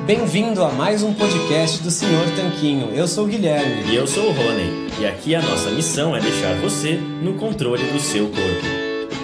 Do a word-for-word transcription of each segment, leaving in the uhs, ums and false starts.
Bem-vindo a mais um podcast do senhor Tanquinho. Eu sou o Guilherme. E eu sou o Rony. E aqui a nossa missão é deixar você no controle do seu corpo.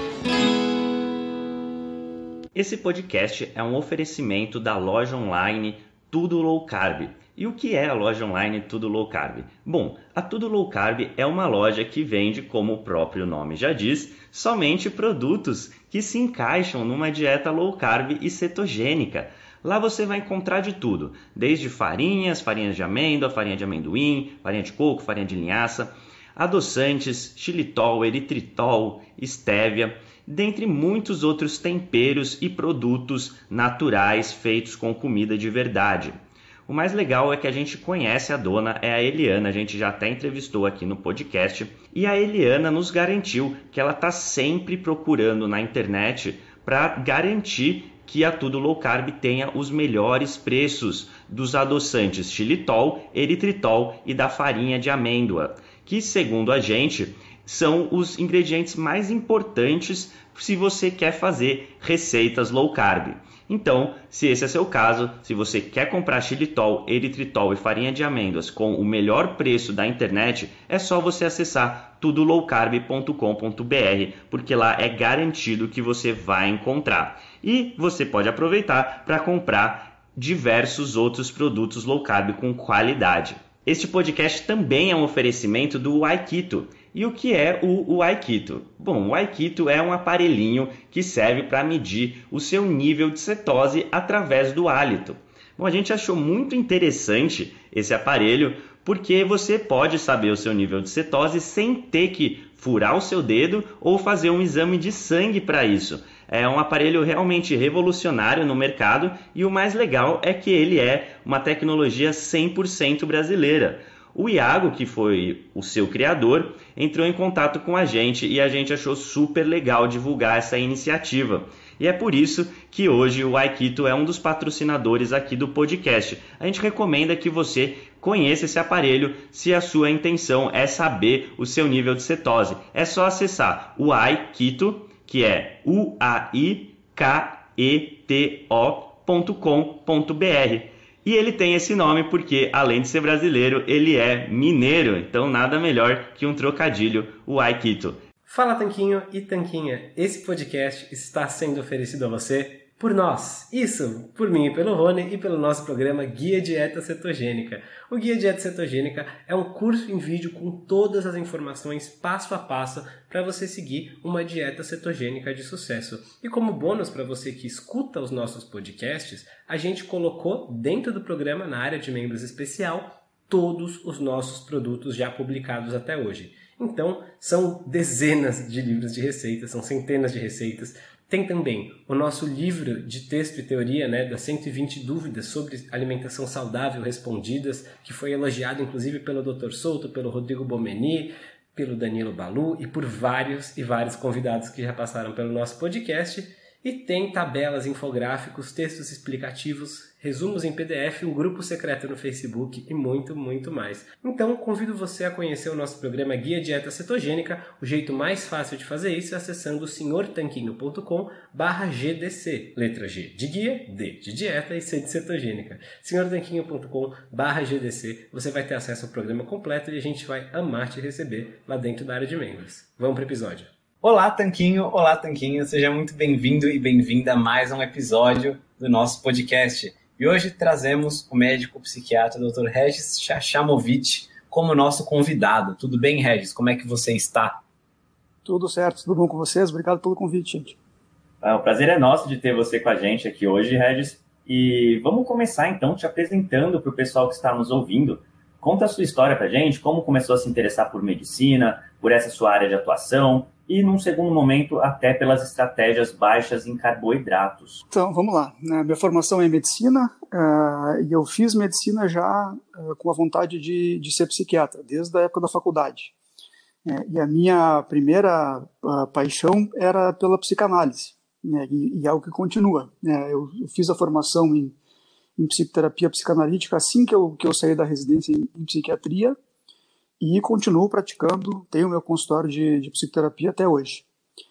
Esse podcast é um oferecimento da loja online Tudo Low Carb. E o que é a loja online Tudo Low Carb? Bom, a Tudo Low Carb é uma loja que vende, como o próprio nome já diz, somente produtos que se encaixam numa dieta low carb e cetogênica. Lá você vai encontrar de tudo, desde farinhas, farinhas de amêndoa, farinha de amendoim, farinha de coco, farinha de linhaça, adoçantes, xilitol, eritritol, estévia, dentre muitos outros temperos e produtos naturais feitos com comida de verdade. O mais legal é que a gente conhece a dona, é a Eliana, a gente já até entrevistou aqui no podcast, e a Eliana nos garantiu que ela está sempre procurando na internet para garantir que a Tudo Low Carb tenha os melhores preços dos adoçantes xilitol, eritritol e da farinha de amêndoa, que, segundo a gente, são os ingredientes mais importantes se você quer fazer receitas low carb. Então, se esse é seu caso, se você quer comprar xilitol, eritritol e farinha de amêndoas com o melhor preço da internet, é só você acessar tudo low carb ponto com ponto b r, porque lá é garantido que você vai encontrar. E você pode aproveitar para comprar diversos outros produtos low carb com qualidade. Este podcast também é um oferecimento do Aikito. E o que é o, o Aikito? Bom, o Aikito é um aparelhinho que serve para medir o seu nível de cetose através do hálito. Bom, a gente achou muito interessante esse aparelho porque você pode saber o seu nível de cetose sem ter que furar o seu dedo ou fazer um exame de sangue para isso. É um aparelho realmente revolucionário no mercado e o mais legal é que ele é uma tecnologia cem por cento brasileira. O Iago, que foi o seu criador, entrou em contato com a gente e a gente achou super legal divulgar essa iniciativa. E é por isso que hoje o Aikito é um dos patrocinadores aqui do podcast. A gente recomenda que você conheça esse aparelho se a sua intenção é saber o seu nível de cetose. É só acessar o Aikito, que é u a i k e t o ponto com ponto b r. E ele tem esse nome porque, além de ser brasileiro, ele é mineiro. Então, nada melhor que um trocadilho, o Aikito. Fala, Tanquinho e Tanquinha. Esse podcast está sendo oferecido a você por nós. Isso, por mim e pelo Rony e pelo nosso programa Guia Dieta Cetogênica. O Guia Dieta Cetogênica é um curso em vídeo com todas as informações passo a passo para você seguir uma dieta cetogênica de sucesso. E como bônus para você que escuta os nossos podcasts, a gente colocou dentro do programa, na área de membros especial, todos os nossos produtos já publicados até hoje. Então, são dezenas de livros de receitas, são centenas de receitas. Tem também o nosso livro de texto e teoria, né, das cento e vinte dúvidas sobre alimentação saudável respondidas, que foi elogiado inclusive pelo doutor Souto, pelo Rodrigo Bomeni, pelo Danilo Balu e por vários e vários convidados que já passaram pelo nosso podcast. E tem tabelas, infográficos, textos explicativos, resumos em P D F, um grupo secreto no Facebook e muito, muito mais. Então, convido você a conhecer o nosso programa Guia Dieta Cetogênica. O jeito mais fácil de fazer isso é acessando senhor tanquinho ponto com barra G D C. Letra G de guia, D de dieta e C de cetogênica. senhor tanquinho ponto com barra G D C. Você vai ter acesso ao programa completo e a gente vai amar te receber lá dentro da área de membros. Vamos para o episódio. Olá, Tanquinho! Olá, Tanquinho! Seja muito bem-vindo e bem-vinda a mais um episódio do nosso podcast. E hoje trazemos o médico psiquiatra doutor Regis Chachamovitch como nosso convidado. Tudo bem, Regis? Como é que você está? Tudo certo, tudo bom com vocês? Obrigado pelo convite, gente. Ah, o prazer é nosso de ter você com a gente aqui hoje, Regis. E vamos começar, então, te apresentando para o pessoal que está nos ouvindo. Conta a sua história para a gente, como começou a se interessar por medicina, por essa sua área de atuação, e, num segundo momento, até pelas estratégias baixas em carboidratos. Então, vamos lá. Minha formação é em medicina, uh, e eu fiz medicina já uh, com a vontade de, de ser psiquiatra, desde a época da faculdade. É, e a minha primeira uh, paixão era pela psicanálise, né, e, e é algo que continua. É, eu, eu fiz a formação em, em psicoterapia psicanalítica assim que eu, que eu saí da residência em, em psiquiatria, e continuo praticando, tenho meu consultório de, de psicoterapia até hoje.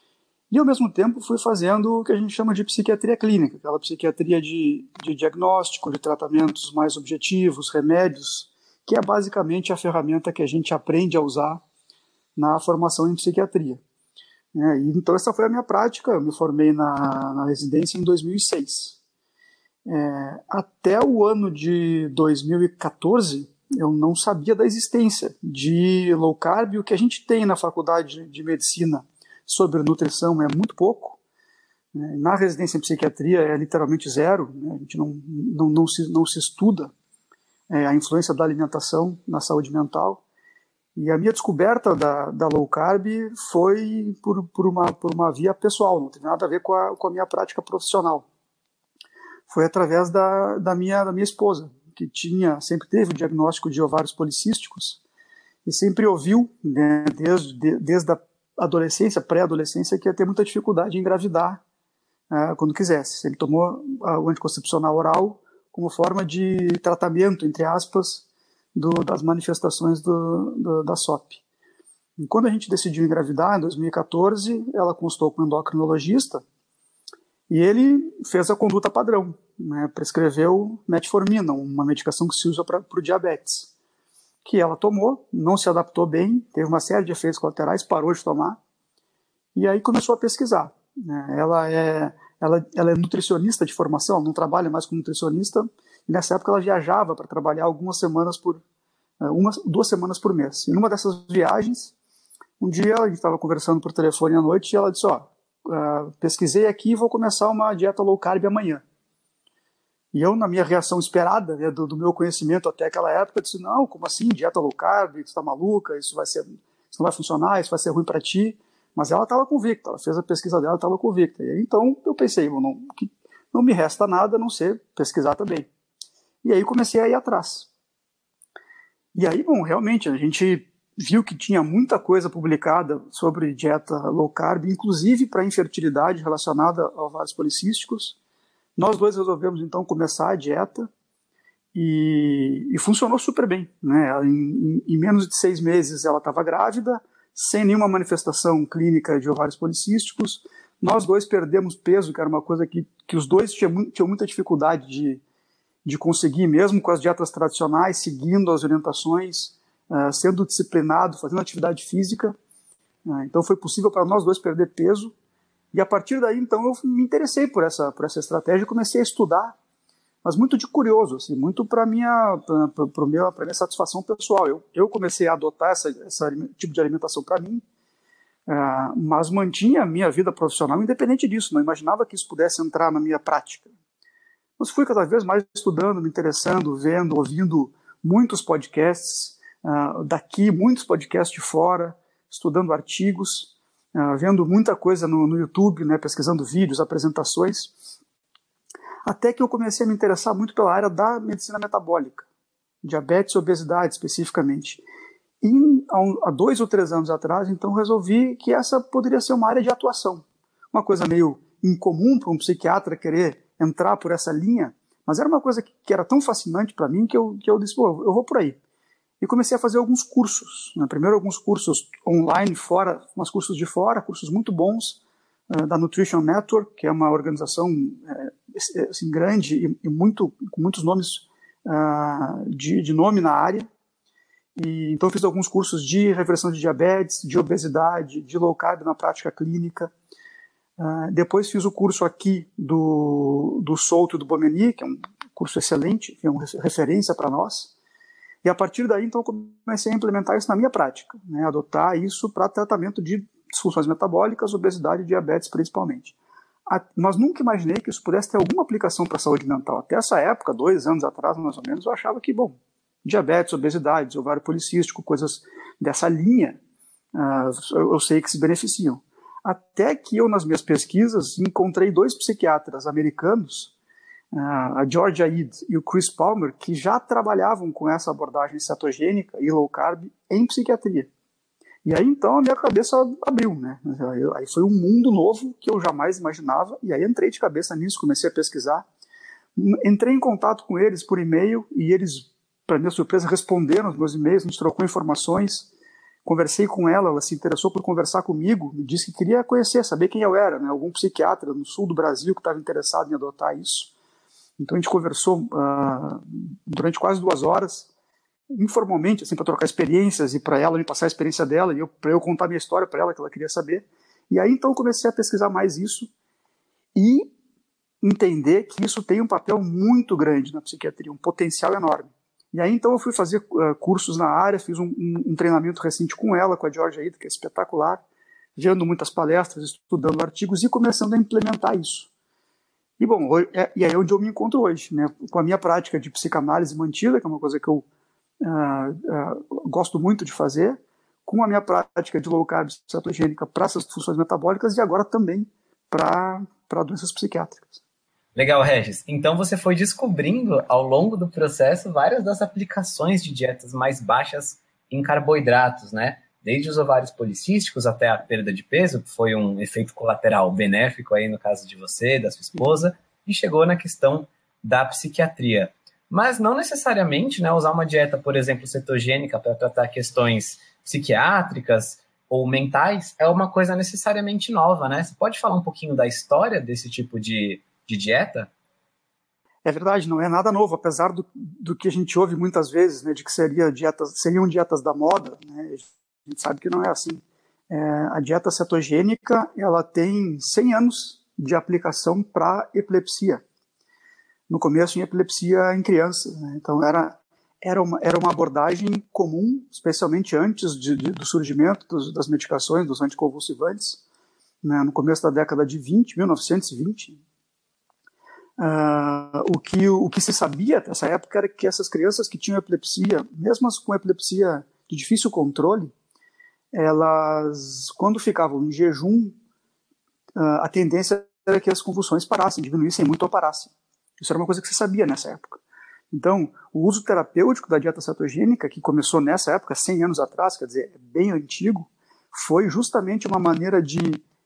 E, ao mesmo tempo, fui fazendo o que a gente chama de psiquiatria clínica, aquela psiquiatria de, de diagnóstico, de tratamentos mais objetivos, remédios, que é basicamente a ferramenta que a gente aprende a usar na formação em psiquiatria. É, e, então, essa foi a minha prática. Eu me formei na, na residência em dois mil e seis. É, até o ano de dois mil e quatorze, eu não sabia da existência de low carb. O que a gente tem na faculdade de medicina sobre nutrição é muito pouco. Na residência em psiquiatria é literalmente zero, né? A gente não, não, não, se, não se estuda é, a influência da alimentação na saúde mental. E a minha descoberta da, da low carb foi por, por, uma, por uma via pessoal, não tem nada a ver com a, com a minha prática profissional. Foi através da, da, minha, da minha esposa, que tinha, sempre teve o diagnóstico de ovários policísticos e sempre ouviu, né, desde, desde a adolescência, pré-adolescência, que ia ter muita dificuldade em engravidar uh, quando quisesse. Ele tomou uh, o anticoncepcional oral como forma de tratamento, entre aspas, do, das manifestações do, do, da S O P. E quando a gente decidiu engravidar, em dois mil e quatorze, ela consultou com um endocrinologista e ele fez a conduta padrão, né, prescreveu metformina, uma medicação que se usa para o diabetes, que ela tomou, não se adaptou bem, teve uma série de efeitos colaterais, parou de tomar, e aí começou a pesquisar. Né? Ela, é, ela, ela é nutricionista de formação, não trabalha mais como nutricionista, e nessa época ela viajava para trabalhar algumas semanas por, uma, duas semanas por mês. E numa dessas viagens, um dia a gente estava conversando por telefone à noite, e ela disse, ó, uh, pesquisei aqui e vou começar uma dieta low carb amanhã. E eu, na minha reação esperada, né, do, do meu conhecimento até aquela época, disse, não, como assim, dieta low carb, você está maluca, isso, vai ser, isso não vai funcionar, isso vai ser ruim para ti. Mas ela estava convicta, ela fez a pesquisa dela, estava convicta. E aí, então eu pensei, bom, não, que, não me resta nada a não ser pesquisar também. E aí comecei a ir atrás. E aí, bom, realmente, a gente viu que tinha muita coisa publicada sobre dieta low carb, inclusive para infertilidade relacionada a ovários policísticos. Nós dois resolvemos, então, começar a dieta e, e funcionou super bem. Né? Em, em, em menos de seis meses ela estava grávida, sem nenhuma manifestação clínica de ovários policísticos. Nós dois perdemos peso, que era uma coisa que, que os dois tinham, tinham muita dificuldade de, de conseguir, mesmo com as dietas tradicionais, seguindo as orientações, uh, sendo disciplinado, fazendo atividade física. Uh, então foi possível para nós dois perder peso. E a partir daí, então, eu me interessei por essa, por essa estratégia e comecei a estudar, mas muito de curioso, assim, muito para a minha, minha, minha satisfação pessoal. Eu, eu comecei a adotar esse tipo de alimentação para mim, uh, mas mantinha a minha vida profissional independente disso, não imaginava que isso pudesse entrar na minha prática. Mas fui cada vez mais estudando, me interessando, vendo, ouvindo muitos podcasts uh, daqui, muitos podcasts de fora, estudando artigos, Uh, vendo muita coisa no, no YouTube, né, pesquisando vídeos, apresentações, até que eu comecei a me interessar muito pela área da medicina metabólica, diabetes e obesidade especificamente. E há, há dois ou três anos atrás, então, resolvi que essa poderia ser uma área de atuação. Uma coisa meio incomum para um psiquiatra querer entrar por essa linha, mas era uma coisa que, que era tão fascinante para mim que eu, que eu disse, pô, eu vou por aí. E comecei a fazer alguns cursos, né? Primeiro alguns cursos online, fora, uns cursos de fora, cursos muito bons, uh, da Nutrition Network, que é uma organização uh, assim, grande e, e muito, com muitos nomes uh, de, de nome na área. E, então fiz alguns cursos de reversão de diabetes, de obesidade, de low carb na prática clínica. Uh, depois fiz o curso aqui do, do Souto e do Bomeni, que é um curso excelente, que é uma referência para nós. E a partir daí, então, eu comecei a implementar isso na minha prática, né, adotar isso para tratamento de disfunções metabólicas, obesidade e diabetes principalmente. A, mas nunca imaginei que isso pudesse ter alguma aplicação para a saúde mental. Até essa época, dois anos atrás, mais ou menos, eu achava que, bom, diabetes, obesidade, ovário policístico, coisas dessa linha, uh, eu, eu sei que se beneficiam. Até que eu, nas minhas pesquisas, encontrei dois psiquiatras americanos, a Georgia Ede e o Chris Palmer, que já trabalhavam com essa abordagem cetogênica e low carb em psiquiatria. E aí então a minha cabeça abriu, né? Aí foi um mundo novo que eu jamais imaginava, e aí entrei de cabeça nisso, comecei a pesquisar. Entrei em contato com eles por e-mail, e eles, para minha surpresa, responderam os meus e-mails, a gente trocou informações, conversei com ela, ela se interessou por conversar comigo, me disse que queria conhecer, saber quem eu era, né? Algum psiquiatra no sul do Brasil que estava interessado em adotar isso. Então a gente conversou uh, durante quase duas horas, informalmente, assim, para trocar experiências e para ela me passar a experiência dela e para eu contar minha história para ela, que ela queria saber. E aí então comecei a pesquisar mais isso e entender que isso tem um papel muito grande na psiquiatria, um potencial enorme. E aí então eu fui fazer uh, cursos na área, fiz um, um, um treinamento recente com ela, com a Georgia Ida, que é espetacular, vendo muitas palestras, estudando artigos e começando a implementar isso. E bom, é, e aí é onde eu me encontro hoje, né? Com a minha prática de psicanálise mantida, que é uma coisa que eu uh, uh, gosto muito de fazer, com a minha prática de low carb cetogênica para essas funções metabólicas e agora também para doenças psiquiátricas. Legal, Regis. Então você foi descobrindo ao longo do processo várias das aplicações de dietas mais baixas em carboidratos, né? Desde os ovários policísticos até a perda de peso, que foi um efeito colateral benéfico aí no caso de você, da sua esposa, e chegou na questão da psiquiatria. Mas não necessariamente, né, usar uma dieta, por exemplo, cetogênica para tratar questões psiquiátricas ou mentais é uma coisa necessariamente nova, né? Você pode falar um pouquinho da história desse tipo de de dieta? É verdade, não é nada novo, apesar do, do que a gente ouve muitas vezes, né, de que seria dietas, seriam dietas da moda, né, a gente sabe que não é assim. É, a dieta cetogênica, ela tem cem anos de aplicação para epilepsia. No começo, em epilepsia em crianças, né, então era, era, uma, era uma abordagem comum, especialmente antes de, de, do surgimento dos, das medicações, dos anticonvulsivantes, né, no começo da década de vinte, mil novecentos e vinte. Uh, o, que, o que se sabia nessa época era que essas crianças que tinham epilepsia, mesmo as com epilepsia de difícil controle, elas, quando ficavam em jejum, uh, a tendência era que as convulsões parassem, diminuíssem muito ou parassem. Isso era uma coisa que se sabia nessa época. Então, o uso terapêutico da dieta cetogênica, que começou nessa época, cem anos atrás, quer dizer, é bem antigo, foi justamente uma maneira de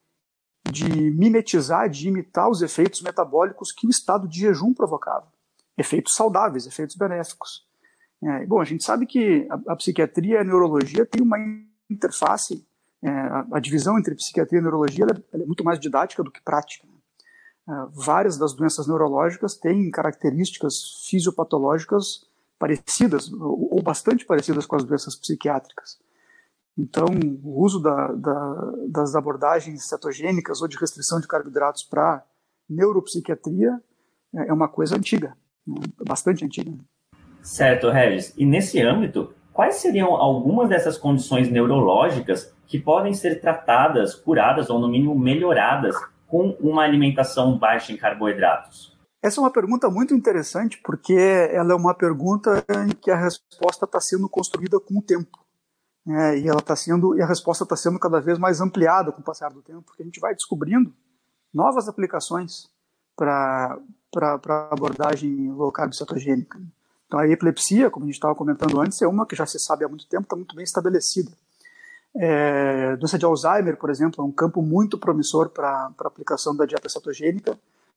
de mimetizar, de imitar os efeitos metabólicos que o estado de jejum provocava. Efeitos saudáveis, efeitos benéficos. É, bom, a gente sabe que a, a psiquiatria e a neurologia têm uma interface, é, a, a divisão entre psiquiatria e neurologia ela, ela é muito mais didática do que prática. É, várias das doenças neurológicas têm características fisiopatológicas parecidas, ou, ou bastante parecidas com as doenças psiquiátricas. Então, o uso da, da, das abordagens cetogênicas ou de restrição de carboidratos para neuropsiquiatria é uma coisa antiga, bastante antiga. Certo, Regis. E nesse âmbito, quais seriam algumas dessas condições neurológicas que podem ser tratadas, curadas ou, no mínimo, melhoradas com uma alimentação baixa em carboidratos? Essa é uma pergunta muito interessante porque ela é uma pergunta em que a resposta está sendo construída com o tempo. É, e, ela tá sendo, e a resposta está sendo cada vez mais ampliada com o passar do tempo, porque a gente vai descobrindo novas aplicações para a abordagem low carb cetogênica. Então a epilepsia, como a gente estava comentando antes, é uma que já se sabe há muito tempo, está muito bem estabelecida. É, doença de Alzheimer, por exemplo, é um campo muito promissor para a aplicação da dieta cetogênica.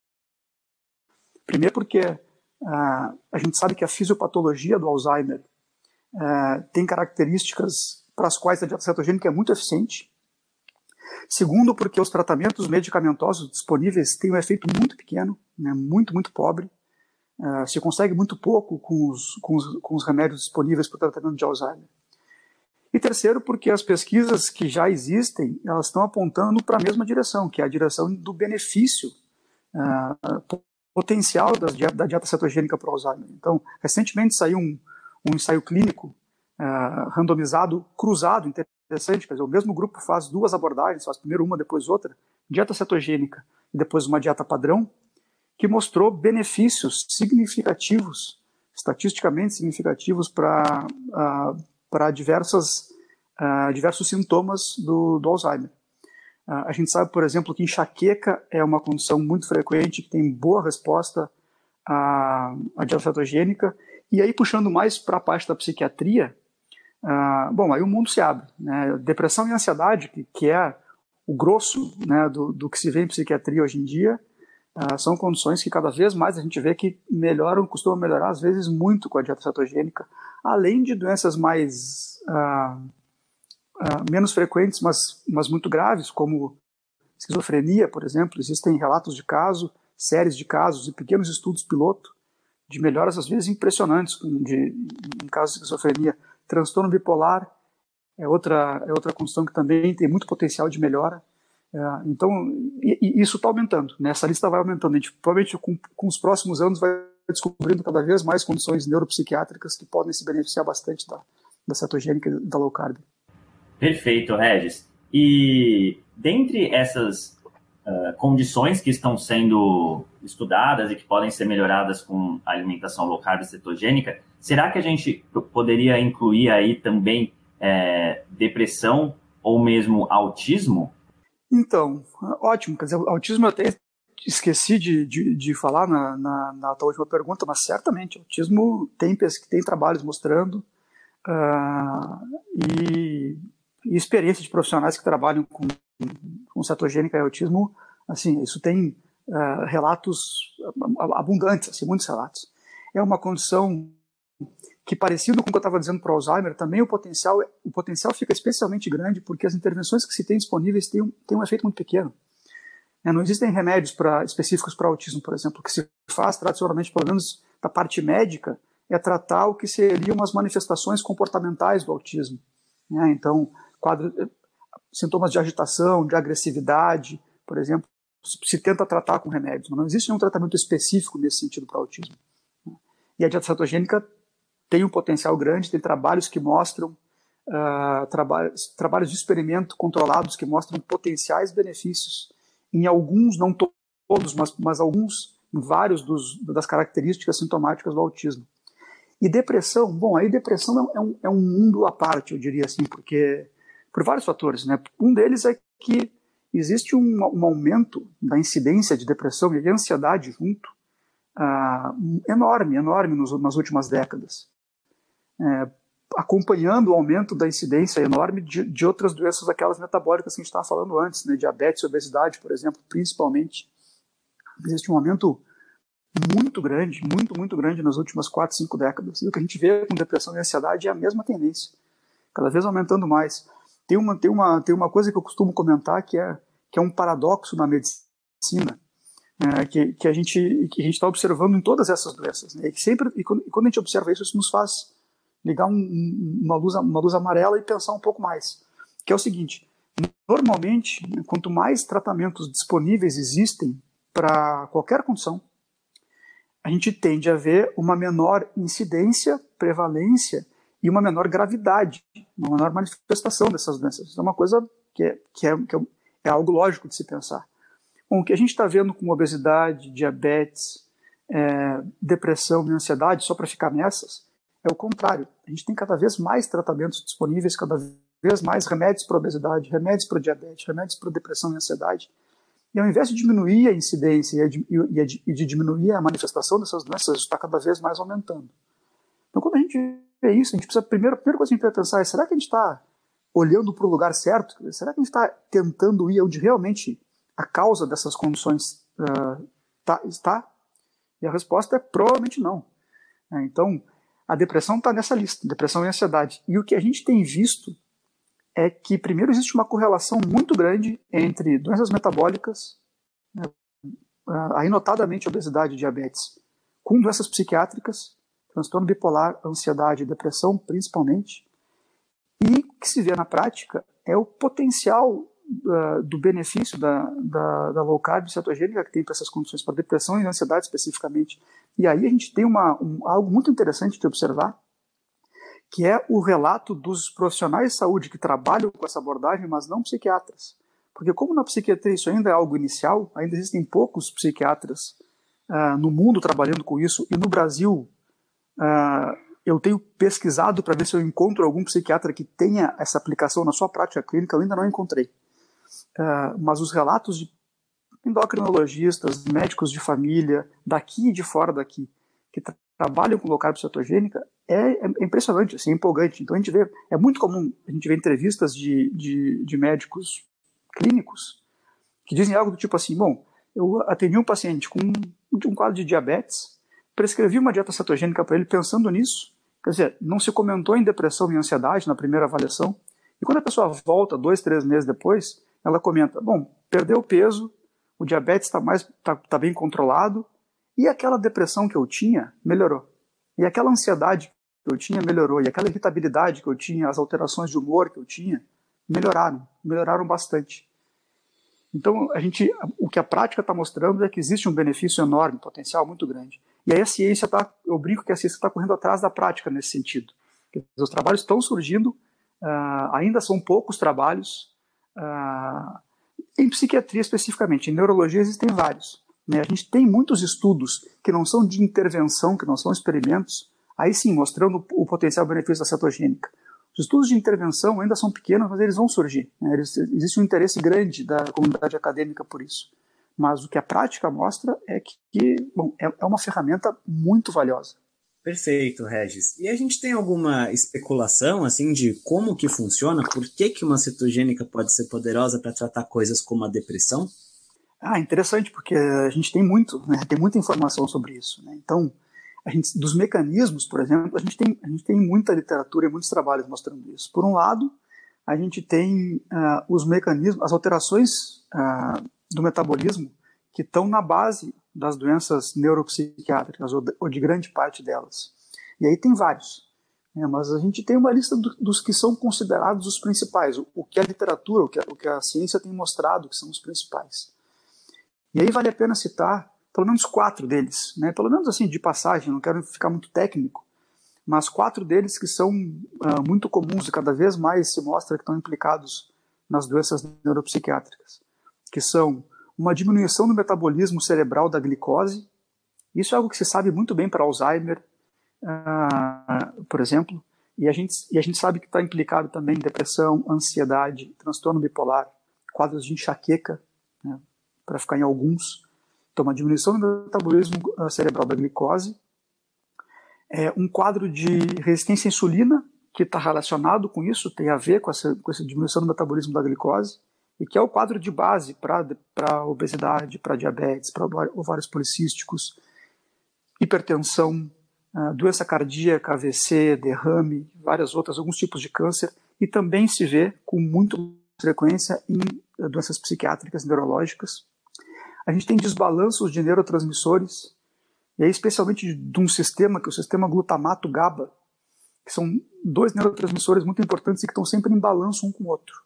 Primeiro porque ah, a gente sabe que a fisiopatologia do Alzheimer Uh, tem características para as quais a dieta cetogênica é muito eficiente. Segundo, porque os tratamentos medicamentosos disponíveis têm um efeito muito pequeno, né, muito, muito pobre. Uh, se consegue muito pouco com os, com os, com os remédios disponíveis para o tratamento de Alzheimer. E terceiro, porque as pesquisas que já existem, elas estão apontando para a mesma direção, que é a direção do benefício uh, potencial das dieta, da dieta cetogênica para o Alzheimer. Então, recentemente saiu um um ensaio clínico uh, randomizado, cruzado, interessante, quer dizer, o mesmo grupo faz duas abordagens, faz primeiro uma, depois outra, dieta cetogênica e depois uma dieta padrão, que mostrou benefícios significativos, estatisticamente significativos para uh, para diversas uh, diversos sintomas do, do Alzheimer. Uh, a gente sabe, por exemplo, que enxaqueca é uma condição muito frequente, que tem boa resposta à, à dieta cetogênica. E aí, puxando mais para a parte da psiquiatria, uh, bom, aí o mundo se abre. Né? Depressão e ansiedade, que, que é o grosso, né, do, do que se vê em psiquiatria hoje em dia, uh, são condições que cada vez mais a gente vê que melhoram, costumam melhorar, às vezes, muito com a dieta cetogênica, além de doenças mais, uh, uh, menos frequentes, mas, mas muito graves, como esquizofrenia, por exemplo. Existem relatos de caso, séries de casos e pequenos estudos piloto de melhoras, às vezes, impressionantes de, em casos de esquizofrenia. Transtorno bipolar é outra, é outra condição que também tem muito potencial de melhora. É, então, e, e isso está aumentando, né? Essa lista vai aumentando. A gente, provavelmente, com, com os próximos anos, vai descobrindo cada vez mais condições neuropsiquiátricas que podem se beneficiar bastante da, da cetogênica e da low carb. Perfeito, Regis. E dentre essas uh, condições que estão sendo estudadas e que podem ser melhoradas com a alimentação low carb e cetogênica, será que a gente poderia incluir aí também é, depressão ou mesmo autismo? Então, ótimo. Quer dizer, autismo eu até esqueci de, de, de falar na, na, na tua última pergunta, mas certamente, autismo tem, tem trabalhos mostrando uh, e, e experiência de profissionais que trabalham com, com cetogênica e autismo, assim, isso tem uh, relatos abundantes, assim, muitos relatos. É uma condição que, parecido com o que eu estava dizendo para o Alzheimer, também o potencial, o potencial fica especialmente grande porque as intervenções que se tem disponíveis têm um, têm um efeito muito pequeno. É, não existem remédios pra, específicos para autismo, por exemplo. O que se faz tradicionalmente, pelo menos da parte médica, é tratar o que seriam as manifestações comportamentais do autismo. Né? Então, quadro, sintomas de agitação, de agressividade, por exemplo, se, se tenta tratar com remédios, mas não existe nenhum tratamento específico nesse sentido para autismo. E a dieta cetogênica tem um potencial grande, tem trabalhos que mostram, uh, trabalhos, trabalhos de experimento controlados que mostram potenciais benefícios em alguns, não todos, mas, mas alguns, em vários dos, das características sintomáticas do autismo. E depressão, bom, aí depressão é um, é um mundo à parte, eu diria assim, porque, por vários fatores, né? Um deles é que existe um, um aumento da incidência de depressão e de ansiedade junto, uh, enorme, enorme nos, nas últimas décadas. É, acompanhando o aumento da incidência enorme de, de outras doenças, aquelas metabólicas que a gente estava falando antes, né, diabetes e obesidade, por exemplo, principalmente. Existe um aumento muito grande, muito, muito grande nas últimas quatro, cinco décadas. E o que a gente vê com depressão e ansiedade é a mesma tendência, cada vez aumentando mais. Tem uma, tem uma, tem uma coisa que eu costumo comentar que é, que é um paradoxo na medicina, é, que, que a gente que a gente está observando em todas essas doenças. Né, e, que sempre, e, quando, e quando a gente observa isso, isso nos faz ligar um, uma, luz, uma luz amarela e pensar um pouco mais. Que é o seguinte, normalmente, quanto mais tratamentos disponíveis existem para qualquer condição, a gente tende a ver uma menor incidência, prevalência e uma menor gravidade, uma menor manifestação dessas doenças. Isso é uma coisa que é, que é, que é algo lógico de se pensar. Bom, o que a gente está vendo com obesidade, diabetes, é, depressão e ansiedade, só para ficar nessas, é o contrário. A gente tem cada vez mais tratamentos disponíveis, cada vez mais remédios para obesidade, remédios para diabetes, remédios para depressão e ansiedade. E ao invés de diminuir a incidência e de, e de diminuir a manifestação dessas doenças, está cada vez mais aumentando. Então, quando a gente vê isso, a gente precisa, primeiro, a primeira coisa que a gente vai pensar é, será que a gente está olhando para o lugar certo? Será que a gente está tentando ir onde realmente a causa dessas condições uh, tá, está? E a resposta é provavelmente não. É, então, a depressão está nessa lista, depressão e ansiedade. E o que a gente tem visto é que, primeiro, existe uma correlação muito grande entre doenças metabólicas, né, aí notadamente obesidade e diabetes, com doenças psiquiátricas, transtorno bipolar, ansiedade e depressão, principalmente. E o que se vê na prática é o potencial uh, do benefício da, da, da low carb cetogênica que tem para essas condições, para depressão e ansiedade especificamente. E aí a gente tem uma, um, algo muito interessante de observar, que é o relato dos profissionais de saúde que trabalham com essa abordagem, mas não psiquiatras. Porque como na psiquiatria isso ainda é algo inicial, ainda existem poucos psiquiatras uh, no mundo trabalhando com isso, e no Brasil uh, eu tenho pesquisado para ver se eu encontro algum psiquiatra que tenha essa aplicação na sua prática clínica, eu ainda não encontrei. Uh, mas os relatos de endocrinologistas, médicos de família, daqui e de fora daqui, que tra trabalham com low carb cetogênica, é, é impressionante, assim, é empolgante. Então a gente vê, é muito comum a gente ver entrevistas de, de, de médicos clínicos que dizem algo do tipo assim, bom, eu atendi um paciente com um quadro de diabetes, prescrevi uma dieta cetogênica para ele pensando nisso, quer dizer, não se comentou em depressão e ansiedade na primeira avaliação, E quando a pessoa volta dois, três meses depois, ela comenta, bom, perdeu peso, o diabetes está mais tá, tá bem controlado, e aquela depressão que eu tinha melhorou. E aquela ansiedade que eu tinha melhorou. E aquela irritabilidade que eu tinha, as alterações de humor que eu tinha, melhoraram. Melhoraram bastante. Então, a gente, o que a prática está mostrando é que existe um benefício enorme, um potencial muito grande. E aí a ciência está, eu brinco que a ciência está correndo atrás da prática nesse sentido. Os trabalhos estão surgindo, uh, ainda são poucos trabalhos, uh, em psiquiatria especificamente. Em neurologia existem vários. Né? A gente tem muitos estudos que não são de intervenção, que não são experimentos, aí sim, mostrando o potencial benefício da cetogênica. Os estudos de intervenção ainda são pequenos, mas eles vão surgir. Né? Eles, existe um interesse grande da comunidade acadêmica por isso. Mas o que a prática mostra é que, que bom, é, é uma ferramenta muito valiosa. Perfeito, Regis. E a gente tem alguma especulação assim de como que funciona? Por que, que uma cetogênica pode ser poderosa para tratar coisas como a depressão? Ah, interessante, porque a gente tem muito, né, tem muita informação sobre isso. Né? Então, a gente, dos mecanismos, por exemplo, a gente, tem, a gente tem muita literatura e muitos trabalhos mostrando isso. Por um lado, a gente tem uh, os mecanismos, as alterações uh, do metabolismo que estão na base das doenças neuropsiquiátricas, ou de, ou de grande parte delas. E aí tem vários. Né, mas a gente tem uma lista do, dos que são considerados os principais, o, o que a literatura, o que a, o que a ciência tem mostrado que são os principais. E aí vale a pena citar pelo menos quatro deles, né? Pelo menos assim de passagem, não quero ficar muito técnico, mas quatro deles que são uh, muito comuns e cada vez mais se mostra que estão implicados nas doenças neuropsiquiátricas, que são uma diminuição do metabolismo cerebral da glicose. Isso é algo que se sabe muito bem para Alzheimer, uh, por exemplo, e a gente, e a gente sabe que está implicado também em depressão, ansiedade, transtorno bipolar, quadros de enxaqueca, né, para ficar em alguns. Então, uma diminuição do metabolismo cerebral da glicose, é um quadro de resistência à insulina, que está relacionado com isso, tem a ver com essa, com essa diminuição do metabolismo da glicose, e que é o quadro de base para obesidade, para diabetes, para ovários policísticos, hipertensão, doença cardíaca, A V C, derrame, várias outras, alguns tipos de câncer, e também se vê com muita frequência em doenças psiquiátricas, neurológicas. A gente tem desbalanços de neurotransmissores, e aí especialmente de um sistema, que é o sistema glutamato GABA, que são dois neurotransmissores muito importantes e que estão sempre em balanço um com o outro.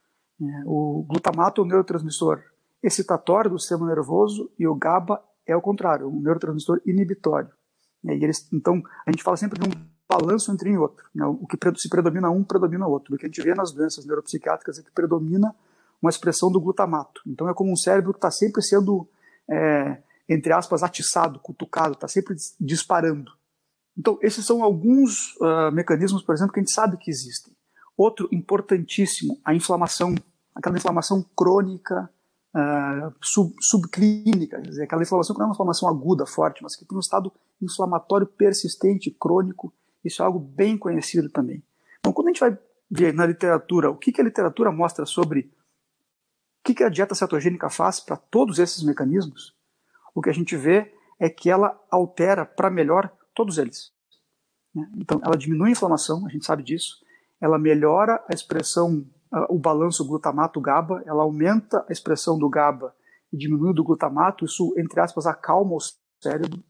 O glutamato é o neurotransmissor excitatório do sistema nervoso e o GABA é o contrário, um neurotransmissor inibitório. E eles, então, a gente fala sempre de um balanço entre um e outro. Né? O que se predomina um, predomina o outro. O que a gente vê nas doenças neuropsiquiátricas é que predomina uma expressão do glutamato. Então é como um cérebro que está sempre sendo, é, entre aspas, atiçado, cutucado, está sempre disparando. Então esses são alguns uh, mecanismos, por exemplo, que a gente sabe que existem. Outro importantíssimo, a inflamação, aquela inflamação crônica, uh, sub, subclínica, quer dizer, aquela inflamação que não é uma inflamação aguda, forte, mas que tem um estado inflamatório persistente, crônico. Isso é algo bem conhecido também. Então quando a gente vai ver na literatura, o que, que a literatura mostra sobre o que a dieta cetogênica faz para todos esses mecanismos, o que a gente vê é que ela altera para melhor todos eles. Então, ela diminui a inflamação, a gente sabe disso, ela melhora a expressão, o balanço glutamato-GABA, ela aumenta a expressão do GABA e diminui do glutamato, isso, entre aspas, acalma o cérebro.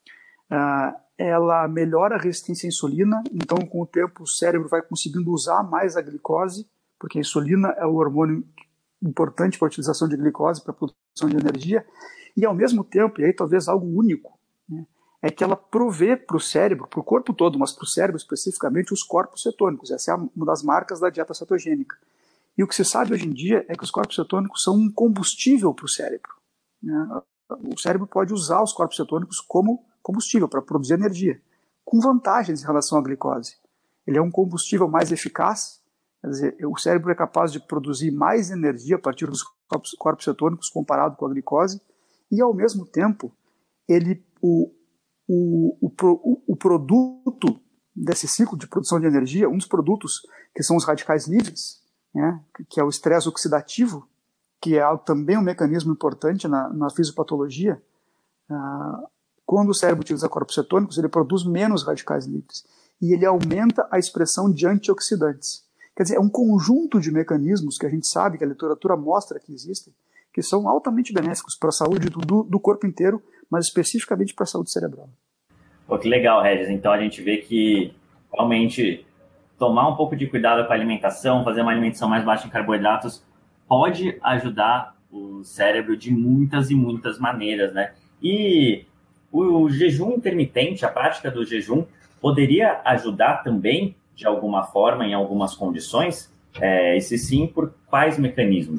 Ela melhora a resistência à insulina, então, com o tempo, o cérebro vai conseguindo usar mais a glicose, porque a insulina é o hormônio importante para a utilização de glicose, para a produção de energia, e ao mesmo tempo, e aí talvez algo único, né, é que ela provê para o cérebro, para o corpo todo, mas para o cérebro especificamente, os corpos cetônicos. Essa é uma das marcas da dieta cetogênica. E o que se sabe hoje em dia é que os corpos cetônicos são um combustível para o cérebro. Né? O cérebro pode usar os corpos cetônicos como combustível para produzir energia, com vantagens em relação à glicose. Ele é um combustível mais eficaz. Quer dizer, o cérebro é capaz de produzir mais energia a partir dos corpos, corpos cetônicos comparado com a glicose e, ao mesmo tempo, ele, o, o, o, o produto desse ciclo de produção de energia, um dos produtos que são os radicais livres, né, que é o estresse oxidativo, que é também um mecanismo importante na, na fisiopatologia, ah, quando o cérebro utiliza corpos cetônicos, ele produz menos radicais livres e ele aumenta a expressão de antioxidantes. Quer dizer, é um conjunto de mecanismos que a gente sabe, que a literatura mostra que existem, que são altamente benéficos para a saúde do, do corpo inteiro, mas especificamente para a saúde cerebral. Pô, que legal, Regis. Então a gente vê que realmente tomar um pouco de cuidado com a alimentação, fazer uma alimentação mais baixa em carboidratos, pode ajudar o cérebro de muitas e muitas maneiras, né? E o jejum intermitente, a prática do jejum, poderia ajudar também, de alguma forma, em algumas condições? É, e se sim, por quais mecanismos?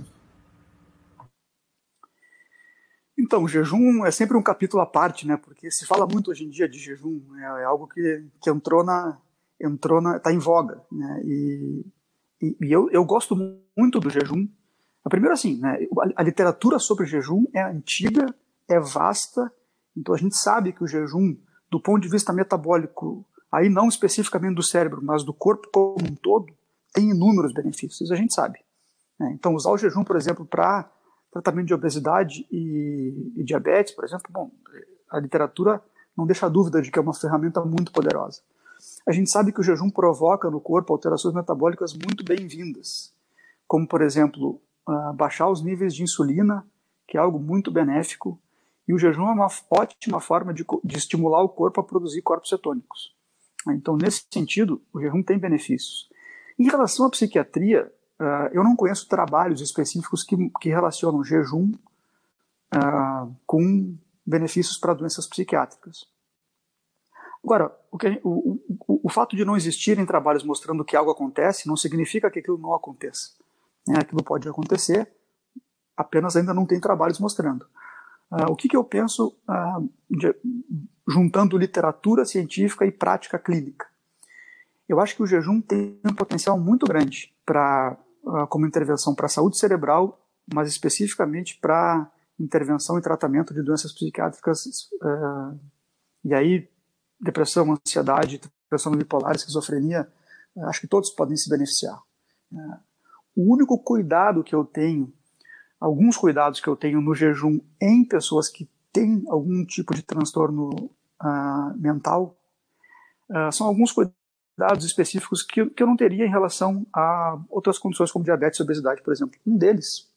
Então, o jejum é sempre um capítulo à parte, né? Porque se fala muito hoje em dia de jejum, é, é algo que, que entrou na... entrou na, tá em voga, né? E, e, e eu, eu gosto muito do jejum. Primeiro, assim, né, a, a literatura sobre jejum é antiga, é vasta, então a gente sabe que o jejum, do ponto de vista metabólico, aí não especificamente do cérebro, mas do corpo como um todo, tem inúmeros benefícios, a gente sabe, né? Então, usar o jejum, por exemplo, para tratamento de obesidade e, e diabetes, por exemplo, bom, a literatura não deixa dúvida de que é uma ferramenta muito poderosa. A gente sabe que o jejum provoca no corpo alterações metabólicas muito bem-vindas, como, por exemplo, uh, baixar os níveis de insulina, que é algo muito benéfico, e o jejum é uma ótima forma de, de estimular o corpo a produzir corpos cetônicos. Então, nesse sentido, o jejum tem benefícios. Em relação à psiquiatria, uh, eu não conheço trabalhos específicos que, que relacionam jejum uh, com benefícios para doenças psiquiátricas. Agora, o, que, o, o, o fato de não existirem trabalhos mostrando que algo acontece não significa que aquilo não aconteça, né? Aquilo pode acontecer, apenas ainda não tem trabalhos mostrando. Uh, o que, que eu penso uh, de, juntando literatura científica e prática clínica? Eu acho que o jejum tem um potencial muito grande pra, uh, como intervenção para a saúde cerebral, mas especificamente para intervenção e tratamento de doenças psiquiátricas, uh, e aí depressão, ansiedade, depressão bipolar, esquizofrenia, acho que todos podem se beneficiar. O único cuidado que eu tenho, alguns cuidados que eu tenho no jejum em pessoas que têm algum tipo de transtorno uh, mental, uh, são alguns cuidados específicos que, que eu não teria em relação a outras condições como diabetes e obesidade, por exemplo. Um deles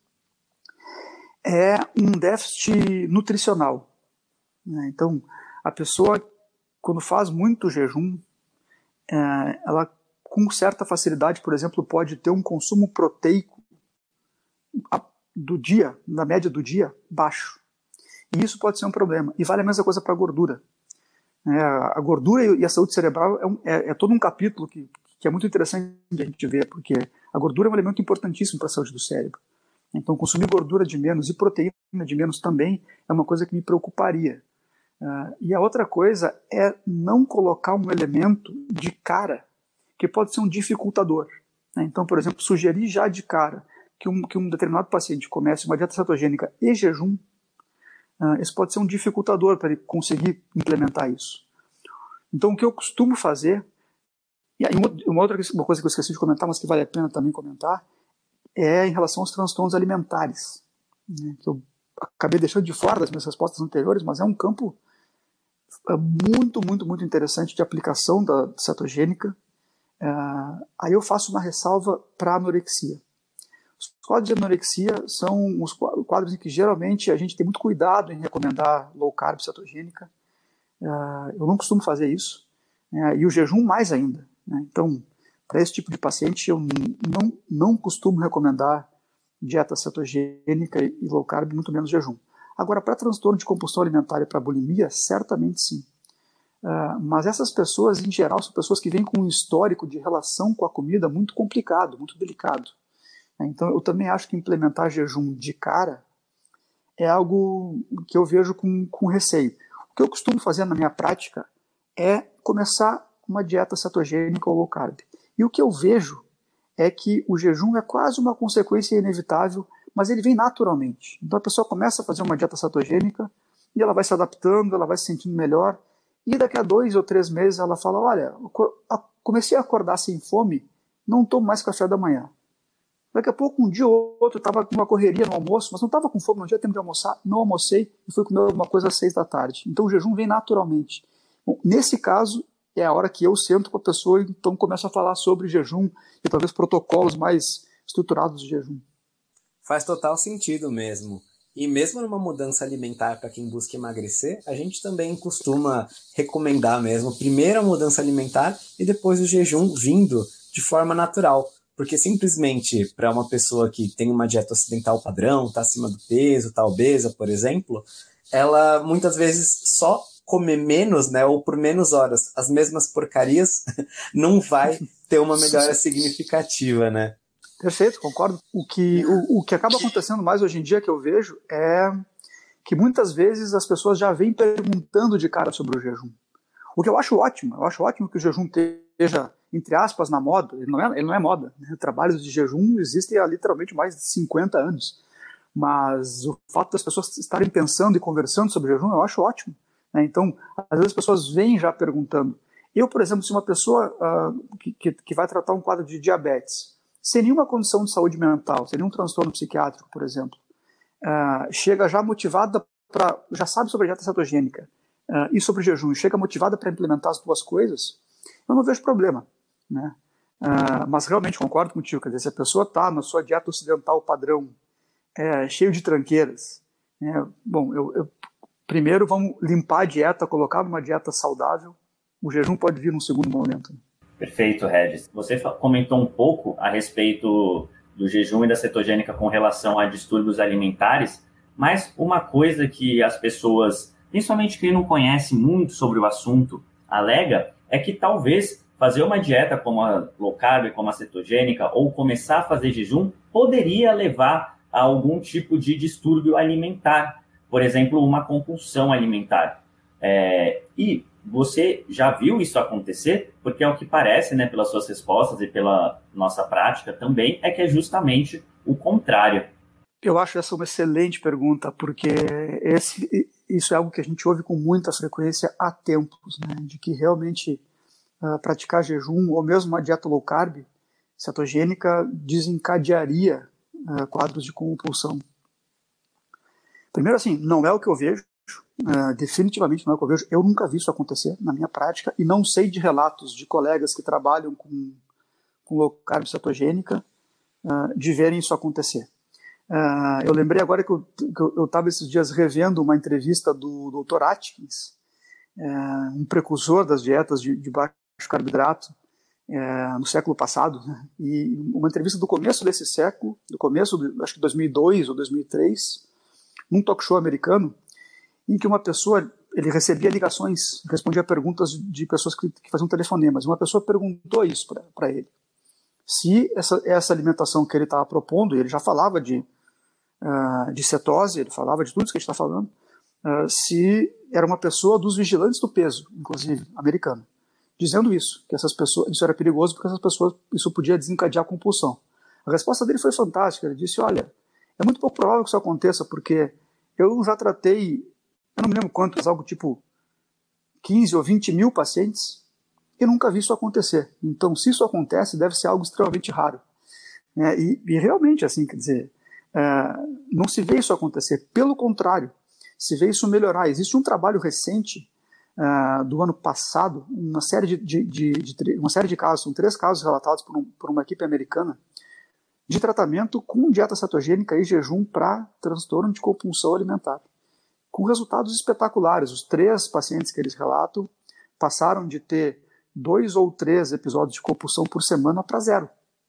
é um déficit nutricional, né? Então, a pessoa, quando faz muito jejum, é, ela com certa facilidade, por exemplo, pode ter um consumo proteico do dia, na média do dia, baixo. E isso pode ser um problema. E vale a mesma coisa para a gordura. É, a gordura e a saúde cerebral é, um, é, é todo um capítulo que, que é muito interessante a gente ver, porque a gordura é um elemento importantíssimo para a saúde do cérebro. Então, consumir gordura de menos e proteína de menos também é uma coisa que me preocuparia. Uh, e a outra coisa é não colocar um elemento de cara que pode ser um dificultador, né? Então, por exemplo, sugerir já de cara que um, que um determinado paciente comece uma dieta cetogênica e jejum, uh, esse pode ser um dificultador para ele conseguir implementar isso. Então, o que eu costumo fazer, e aí uma outra uma coisa que eu esqueci de comentar, mas que vale a pena também comentar, é em relação aos transtornos alimentares, né, que eu acabei deixando de fora das minhas respostas anteriores, mas é um campo muito, muito, muito interessante de aplicação da cetogênica. Uh, aí eu faço uma ressalva para a anorexia. Os quadros de anorexia são os quadros em que geralmente a gente tem muito cuidado em recomendar low carb cetogênica. Uh, eu não costumo fazer isso, né, e o jejum mais ainda, né? Então, para esse tipo de paciente, eu não, não costumo recomendar dieta cetogênica e low carb, muito menos jejum. Agora, para transtorno de compulsão alimentar e para bulimia, certamente sim. Uh, mas essas pessoas, em geral, são pessoas que vêm com um histórico de relação com a comida muito complicado, muito delicado. Então, eu também acho que implementar jejum de cara é algo que eu vejo com, com receio. O que eu costumo fazer na minha prática é começar uma dieta cetogênica ou low carb. E o que eu vejo é que o jejum é quase uma consequência inevitável, mas ele vem naturalmente. Então a pessoa começa a fazer uma dieta cetogênica e ela vai se adaptando, ela vai se sentindo melhor, e daqui a dois ou três meses ela fala, olha, comecei a acordar sem fome, não tomo mais café da manhã. Daqui a pouco, um dia ou outro, eu estava com uma correria no almoço, mas não estava com fome, não tinha tempo de almoçar, não almocei e fui comer alguma coisa às seis da tarde. Então o jejum vem naturalmente. Bom, nesse caso, que é a hora que eu sento com a pessoa e então começo a falar sobre jejum e talvez protocolos mais estruturados de jejum. Faz total sentido mesmo. E mesmo numa mudança alimentar para quem busca emagrecer, a gente também costuma recomendar mesmo primeiro a mudança alimentar e depois o jejum vindo de forma natural. Porque simplesmente para uma pessoa que tem uma dieta ocidental padrão, está acima do peso, está obesa, por exemplo, ela muitas vezes só comer menos, né, ou por menos horas, as mesmas porcarias, não vai ter uma melhora significativa, né? Perfeito, concordo. O que, o, o que acaba acontecendo mais hoje em dia, que eu vejo, é que muitas vezes as pessoas já vêm perguntando de cara sobre o jejum. O que eu acho ótimo, eu acho ótimo que o jejum esteja, entre aspas, na moda. Ele não é, ele não é moda, né? Trabalhos de jejum existem há literalmente mais de cinquenta anos. Mas o fato das pessoas estarem pensando e conversando sobre jejum, eu acho ótimo, né? Então, às vezes as pessoas vêm já perguntando. Eu, por exemplo, se uma pessoa uh, que, que, que vai tratar um quadro de diabetes, sem nenhuma condição de saúde mental, sem nenhum transtorno psiquiátrico, por exemplo, uh, chega já motivada para, já sabe sobre a dieta cetogênica uh, e sobre jejum, chega motivada para implementar as duas coisas, eu não vejo problema, né? Uh, mas realmente concordo contigo, quer dizer, se a pessoa está na sua dieta ocidental padrão, é, cheio de tranqueiras, né? Bom, eu, eu, primeiro vamos limpar a dieta, colocar numa dieta saudável, o jejum pode vir num segundo momento. Perfeito, Regis. Você comentou um pouco a respeito do jejum e da cetogênica com relação a distúrbios alimentares, mas uma coisa que as pessoas, principalmente quem não conhece muito sobre o assunto, alega é que talvez fazer uma dieta como a low carb, como a cetogênica, ou começar a fazer jejum, poderia levar a algum tipo de distúrbio alimentar, por exemplo, uma compulsão alimentar. É, e você já viu isso acontecer? Porque é o que parece, né, pelas suas respostas e pela nossa prática também, é que é justamente o contrário. Eu acho essa uma excelente pergunta, porque esse, isso é algo que a gente ouve com muita frequência há tempos, né, de que realmente uh, praticar jejum ou mesmo uma dieta low carb, cetogênica, desencadearia uh, quadros de compulsão. Primeiro, assim, não é o que eu vejo. Uh, definitivamente não é o que eu vejo. Eu nunca vi isso acontecer na minha prática e não sei de relatos de colegas que trabalham com, com low carb cetogênica uh, de verem isso acontecer. Uh, eu lembrei agora que eu estava esses dias revendo uma entrevista do doutor Atkins, uh, um precursor das dietas de, de baixo carboidrato uh, no século passado, né? E uma entrevista do começo desse século, do começo, de, acho que dois mil e dois ou dois mil e três, num talk show americano, em que uma pessoa, ele recebia ligações, respondia perguntas de pessoas que, que faziam telefonemas. Uma pessoa perguntou isso para ele. Se essa, essa alimentação que ele estava propondo, ele já falava de, uh, de cetose, ele falava de tudo isso que a gente está falando, uh, se era uma pessoa dos vigilantes do peso, inclusive, americana, dizendo isso, que essas pessoas, isso era perigoso porque essas pessoas, isso podia desencadear compulsão. A resposta dele foi fantástica. Ele disse, olha, é muito pouco provável que isso aconteça, porque eu já tratei, eu não me lembro quantos, algo tipo quinze ou vinte mil pacientes, e nunca vi isso acontecer. Então, se isso acontece, deve ser algo extremamente raro. É, e, e realmente, assim, quer dizer, é, não se vê isso acontecer. Pelo contrário, se vê isso melhorar. Existe um trabalho recente é, do ano passado, uma série de, de, de, de, uma série de casos, são três casos relatados por, um, por uma equipe americana, de tratamento com dieta cetogênica e jejum para transtorno de compulsão alimentar, com resultados espetaculares. Os três pacientes que eles relatam passaram de ter dois ou três episódios de compulsão por semana para zero.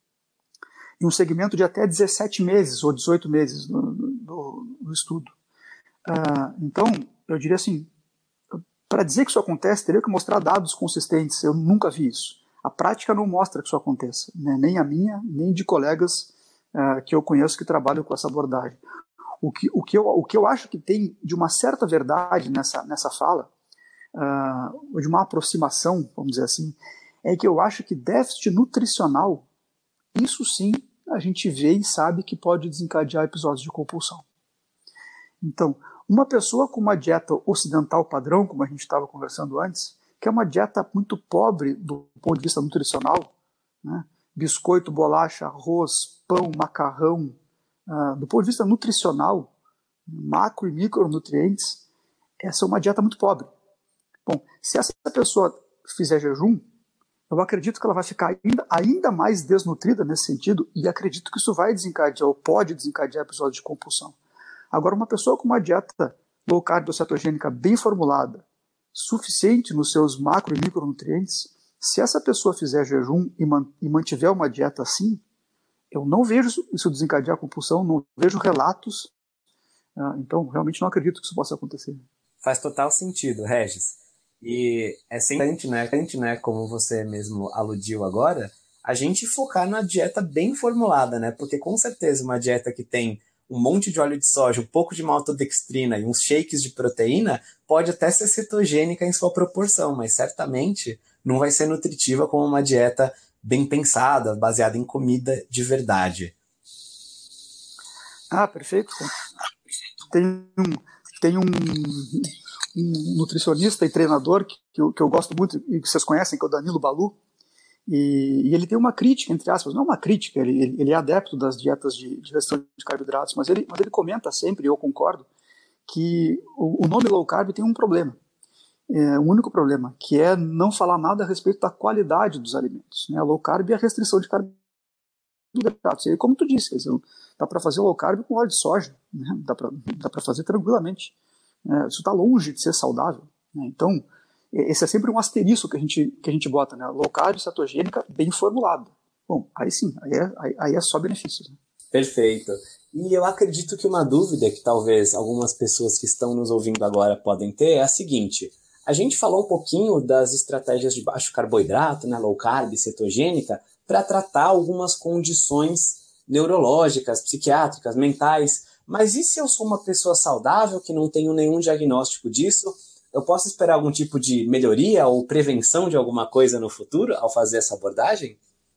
Em um segmento de até dezessete meses ou dezoito meses no, no, no estudo. Uh, então, eu diria assim, para dizer que isso acontece, teria que mostrar dados consistentes. Eu nunca vi isso. A prática não mostra que isso aconteça, né? Nem a minha, nem de colegas uh, que eu conheço que trabalham com essa abordagem. O que, o que, eu, o que eu acho que tem de uma certa verdade nessa, nessa fala, uh, ou de uma aproximação, vamos dizer assim, é que eu acho que déficit nutricional, isso sim, a gente vê e sabe que pode desencadear episódios de compulsão. Então, uma pessoa com uma dieta ocidental padrão, como a gente estava conversando antes, que é uma dieta muito pobre do ponto de vista nutricional, né? Biscoito, bolacha, arroz, pão, macarrão, uh, do ponto de vista nutricional, macro e micronutrientes, essa é uma dieta muito pobre. Bom, se essa pessoa fizer jejum, eu acredito que ela vai ficar ainda, ainda mais desnutrida nesse sentido, e acredito que isso vai desencadear, ou pode desencadear episódios de compulsão. Agora, uma pessoa com uma dieta low carb ou cetogênica bem formulada, suficiente nos seus macro e micronutrientes, se essa pessoa fizer jejum e, man, e mantiver uma dieta assim, eu não vejo isso desencadear compulsão, não vejo relatos, uh, então realmente não acredito que isso possa acontecer. Faz total sentido, Regis. E é sempre, né, né, como você mesmo aludiu agora, a gente focar na dieta bem formulada, né? Porque com certeza uma dieta que tem um monte de óleo de soja, um pouco de maltodextrina e uns shakes de proteína pode até ser cetogênica em sua proporção, mas certamente não vai ser nutritiva como uma dieta bem pensada, baseada em comida de verdade. Ah, perfeito. Tem um, tem um, um nutricionista e treinador que, que, eu, que eu gosto muito e que vocês conhecem, que é o Danilo Balu, e, e ele tem uma crítica, entre aspas, não uma crítica, ele, ele é adepto das dietas de, de restrição de carboidratos, mas ele, mas ele comenta sempre, e eu concordo, que o, o nome low carb tem um problema. É, o único problema, que é não falar nada a respeito da qualidade dos alimentos. Né? Low carb é a restrição de carboidratos. E como tu disse, dá para fazer low carb com óleo de soja, né? dá para fazer tranquilamente. É, isso está longe de ser saudável. Né? Então, esse é sempre um asterisco que a gente, que a gente bota, né? Low carb, cetogênica, bem formulado. Bom, aí sim, aí é, aí, aí é só benefícios. Né? Perfeito. E eu acredito que uma dúvida que talvez algumas pessoas que estão nos ouvindo agora podem ter é a seguinte: a gente falou um pouquinho das estratégias de baixo carboidrato, né, low carb, cetogênica, para tratar algumas condições neurológicas, psiquiátricas, mentais. Mas e se eu sou uma pessoa saudável, que não tenho nenhum diagnóstico disso? Eu posso esperar algum tipo de melhoria ou prevenção de alguma coisa no futuro ao fazer essa abordagem?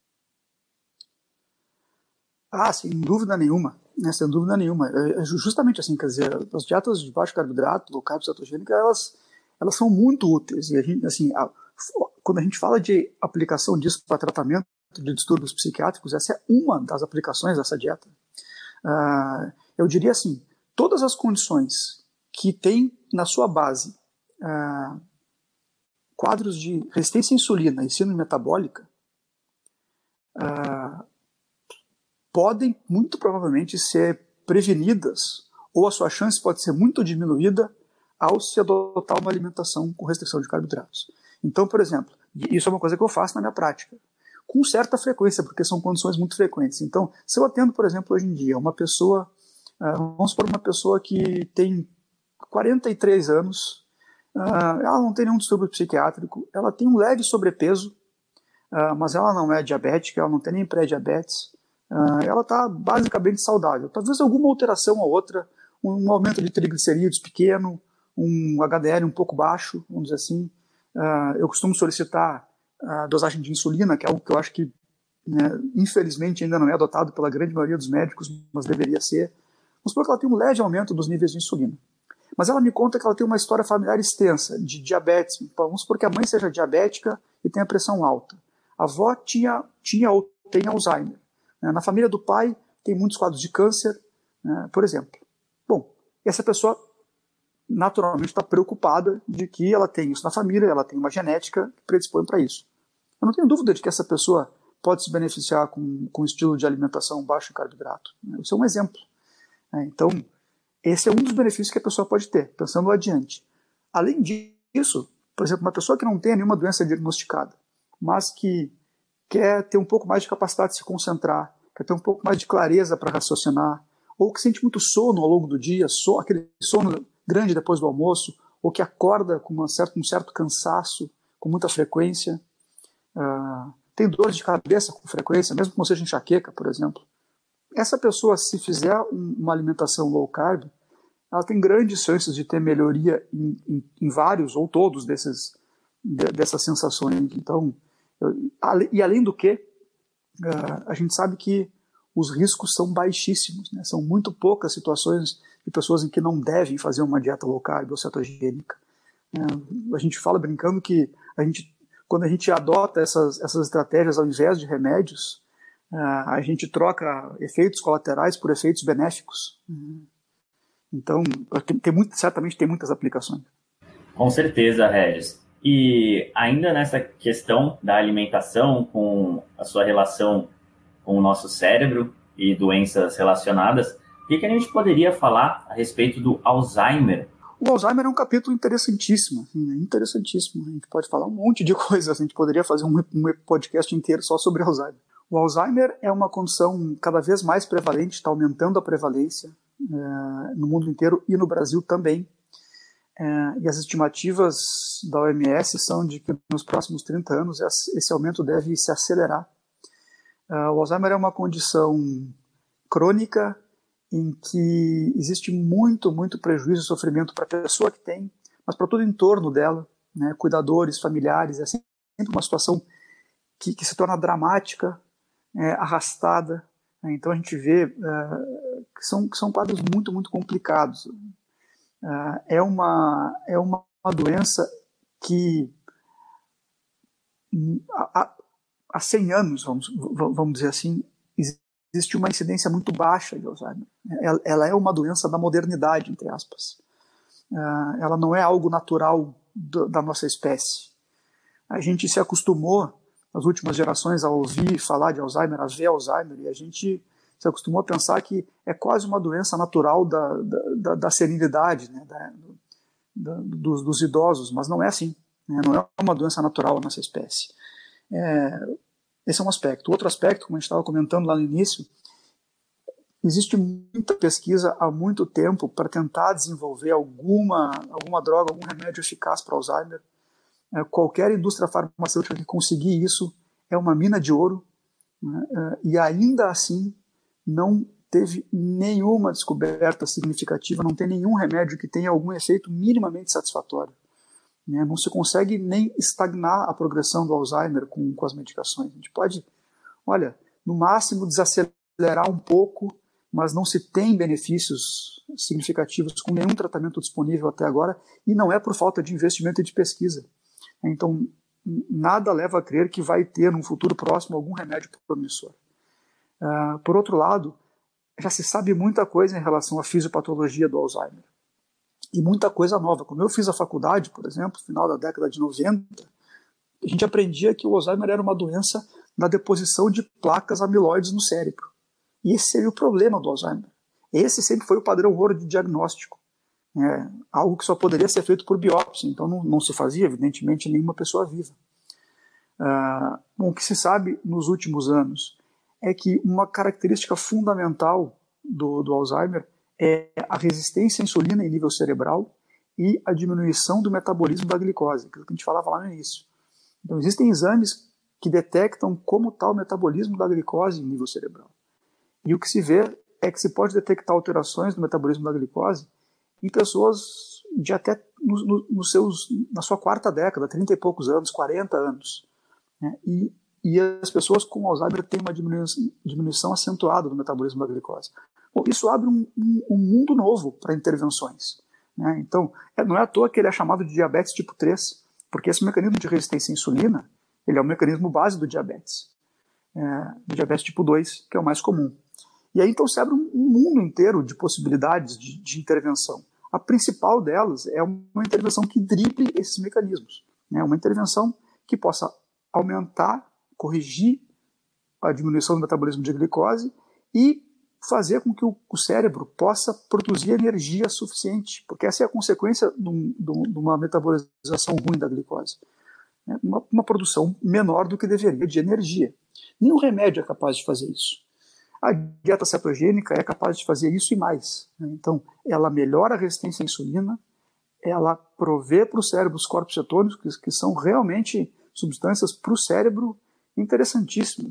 Ah, sem dúvida nenhuma. Né, sem dúvida nenhuma. É justamente assim, quer dizer, as dietas de baixo carboidrato, low carb, cetogênica, elas... elas são muito úteis. E a gente, assim, a, quando a gente fala de aplicação disso para tratamento de distúrbios psiquiátricos, essa é uma das aplicações dessa dieta. Uh, eu diria assim, todas as condições que têm na sua base uh, quadros de resistência à insulina e síndrome metabólica uh, podem muito provavelmente ser prevenidas, ou a sua chance pode ser muito diminuída ao se adotar uma alimentação com restrição de carboidratos. Então, por exemplo, isso é uma coisa que eu faço na minha prática, com certa frequência, porque são condições muito frequentes. Então, se eu atendo, por exemplo, hoje em dia, uma pessoa, vamos supor uma pessoa que tem quarenta e três anos, ela não tem nenhum distúrbio psiquiátrico, ela tem um leve sobrepeso, mas ela não é diabética, ela não tem nem pré-diabetes, ela está basicamente saudável. Talvez alguma alteração ou outra, um aumento de triglicerídeos pequeno, um H D L um pouco baixo, vamos dizer assim. Uh, eu costumo solicitar a dosagem de insulina, que é algo que eu acho que, né, infelizmente, ainda não é adotado pela grande maioria dos médicos, mas deveria ser. Vamos supor que ela tem um leve aumento dos níveis de insulina. Mas ela me conta que ela tem uma história familiar extensa de diabetes. Vamos supor que a mãe seja diabética e tenha pressão alta. A avó tinha, tinha ou tem Alzheimer. Na família do pai tem muitos quadros de câncer, né, por exemplo. Bom, essa pessoa naturalmente está preocupada de que ela tem isso na família, ela tem uma genética que predispõe para isso. Eu não tenho dúvida de que essa pessoa pode se beneficiar com, com um estilo de alimentação baixo em carboidrato. Isso é um exemplo. Então, esse é um dos benefícios que a pessoa pode ter, pensando adiante. Além disso, por exemplo, uma pessoa que não tem nenhuma doença diagnosticada, mas que quer ter um pouco mais de capacidade de se concentrar, quer ter um pouco mais de clareza para raciocinar, ou que sente muito sono ao longo do dia, so, aquele sono grande depois do almoço, ou que acorda com uma certa, um certo cansaço, com muita frequência, uh, tem dores de cabeça com frequência, mesmo que não seja enxaqueca, por exemplo. Essa pessoa, se fizer uma alimentação low carb, ela tem grandes chances de ter melhoria em, em, em vários ou todos desses, de, dessas sensações. Então, eu, e além do que, uh, a gente sabe que os riscos são baixíssimos, né? São muito poucas situações de pessoas em que não devem fazer uma dieta low carb ou cetogênica. É, a gente fala brincando que a gente, quando a gente adota essas, essas estratégias ao invés de remédios, a gente troca efeitos colaterais por efeitos benéficos. Então, tem, tem muito, certamente tem muitas aplicações. Com certeza, Regis. E ainda nessa questão da alimentação, com a sua relação com o nosso cérebro e doenças relacionadas, o que, que a gente poderia falar a respeito do Alzheimer? O Alzheimer é um capítulo interessantíssimo, assim, né? Interessantíssimo. A gente pode falar um monte de coisas, a gente poderia fazer um, um podcast inteiro só sobre Alzheimer. O Alzheimer é uma condição cada vez mais prevalente, está aumentando a prevalência é, no mundo inteiro e no Brasil também. É, e as estimativas da O M S são de que nos próximos trinta anos esse aumento deve se acelerar. É, o Alzheimer é uma condição crônica em que existe muito, muito prejuízo e sofrimento para a pessoa que tem, mas para todo o entorno dela, né, cuidadores, familiares, é sempre uma situação que, que se torna dramática, é, arrastada, né, então a gente vê é, que, são, que são quadros muito, muito complicados. É, é, uma, é uma, uma doença que há, há cem anos, vamos, vamos dizer assim, existe uma incidência muito baixa de Alzheimer. Ela, ela é uma doença da modernidade, entre aspas. Uh, ela não é algo natural do, da nossa espécie. A gente se acostumou, nas últimas gerações, a ouvir falar de Alzheimer, a ver Alzheimer, e a gente se acostumou a pensar que é quase uma doença natural da, da, da, da serenidade, né, da, da, dos, dos idosos, mas não é assim. Né, não é uma doença natural da nossa espécie. É, Esse é um aspecto. Outro aspecto, como a gente estava comentando lá no início, existe muita pesquisa há muito tempo para tentar desenvolver alguma, alguma droga, algum remédio eficaz para Alzheimer. É, qualquer indústria farmacêutica que conseguir isso é uma mina de ouro, né? É, e ainda assim não teve nenhuma descoberta significativa, não tem nenhum remédio que tenha algum efeito minimamente satisfatório. Não se consegue nem estagnar a progressão do Alzheimer com, com as medicações. A gente pode, olha, no máximo desacelerar um pouco, mas não se tem benefícios significativos com nenhum tratamento disponível até agora, e não é por falta de investimento e de pesquisa. Então, nada leva a crer que vai ter, num futuro próximo, algum remédio promissor. Uh, por outro lado, já se sabe muita coisa em relação à fisiopatologia do Alzheimer. E muita coisa nova. Quando eu fiz a faculdade, por exemplo, no final da década de noventa, a gente aprendia que o Alzheimer era uma doença da deposição de placas amiloides no cérebro. E esse seria o problema do Alzheimer. Esse sempre foi o padrão ouro de diagnóstico. É, algo que só poderia ser feito por biópsia, então não, não se fazia, evidentemente, em nenhuma pessoa viva. Ah, bom, o que se sabe nos últimos anos é que uma característica fundamental do, do Alzheimer é a resistência à insulina em nível cerebral e a diminuição do metabolismo da glicose, que a gente falava lá no início. Então, existem exames que detectam como está o metabolismo da glicose em nível cerebral. E o que se vê é que se pode detectar alterações no metabolismo da glicose em pessoas de até no, no, nos seus, na sua quarta década, trinta e poucos anos, quarenta anos. Né? E, e as pessoas com Alzheimer têm uma diminuição, diminuição acentuada do metabolismo da glicose. Bom, isso abre um, um, um mundo novo para intervenções. Né? Então, é, não é à toa que ele é chamado de diabetes tipo três, porque esse mecanismo de resistência à insulina ele é o mecanismo base do diabetes. É, do diabetes tipo dois, que é o mais comum. E aí, então, se abre um, um mundo inteiro de possibilidades de, de intervenção. A principal delas é uma intervenção que drible esses mecanismos. Né? Uma intervenção que possa aumentar, corrigir a diminuição do metabolismo de glicose e fazer com que o, o cérebro possa produzir energia suficiente, porque essa é a consequência de, um, de uma metabolização ruim da glicose. Né? Uma, uma produção menor do que deveria de energia. Nenhum remédio é capaz de fazer isso. A dieta cetogênica é capaz de fazer isso e mais. Né? Então, ela melhora a resistência à insulina, ela provê para o cérebro os corpos cetônicos, que, que são realmente substâncias para o cérebro interessantíssimas.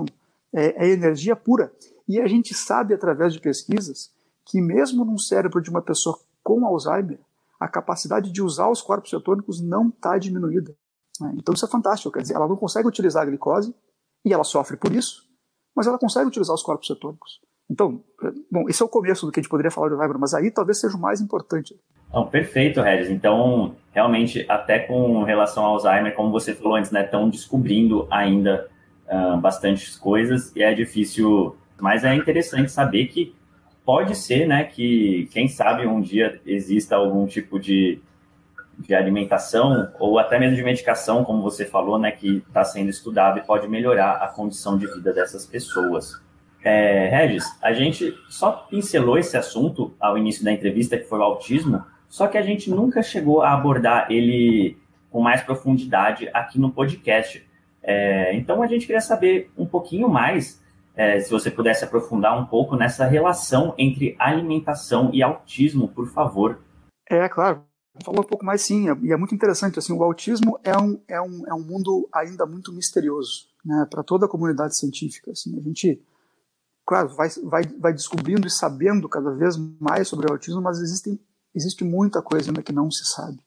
É, é, é energia pura. E a gente sabe, através de pesquisas, que mesmo num cérebro de uma pessoa com Alzheimer, a capacidade de usar os corpos cetônicos não está diminuída. Né? Então, isso é fantástico. Quer dizer, ela não consegue utilizar a glicose, e ela sofre por isso, mas ela consegue utilizar os corpos cetônicos. Então, bom, esse é o começo do que a gente poderia falar de Alzheimer, mas aí talvez seja o mais importante. Não, perfeito, Regis. Então, realmente, até com relação ao Alzheimer, como você falou antes, né, estão descobrindo ainda uh, bastantes coisas e é difícil, mas é interessante saber que pode ser, né, que quem sabe um dia exista algum tipo de, de alimentação ou até mesmo de medicação, como você falou, né, que está sendo estudado e pode melhorar a condição de vida dessas pessoas. É, Regis, a gente só pincelou esse assunto ao início da entrevista, que foi o autismo, só que a gente nunca chegou a abordar ele com mais profundidade aqui no podcast. É, então a gente queria saber um pouquinho mais, é, se você pudesse aprofundar um pouco nessa relação entre alimentação e autismo, por favor. É, claro. Falar um pouco mais, sim, e é muito interessante, assim, o autismo é um, é um, é um mundo ainda muito misterioso, né, para toda a comunidade científica, assim, a gente, claro, vai, vai, vai descobrindo e sabendo cada vez mais sobre o autismo, mas existem, existe muita coisa ainda que não se sabe.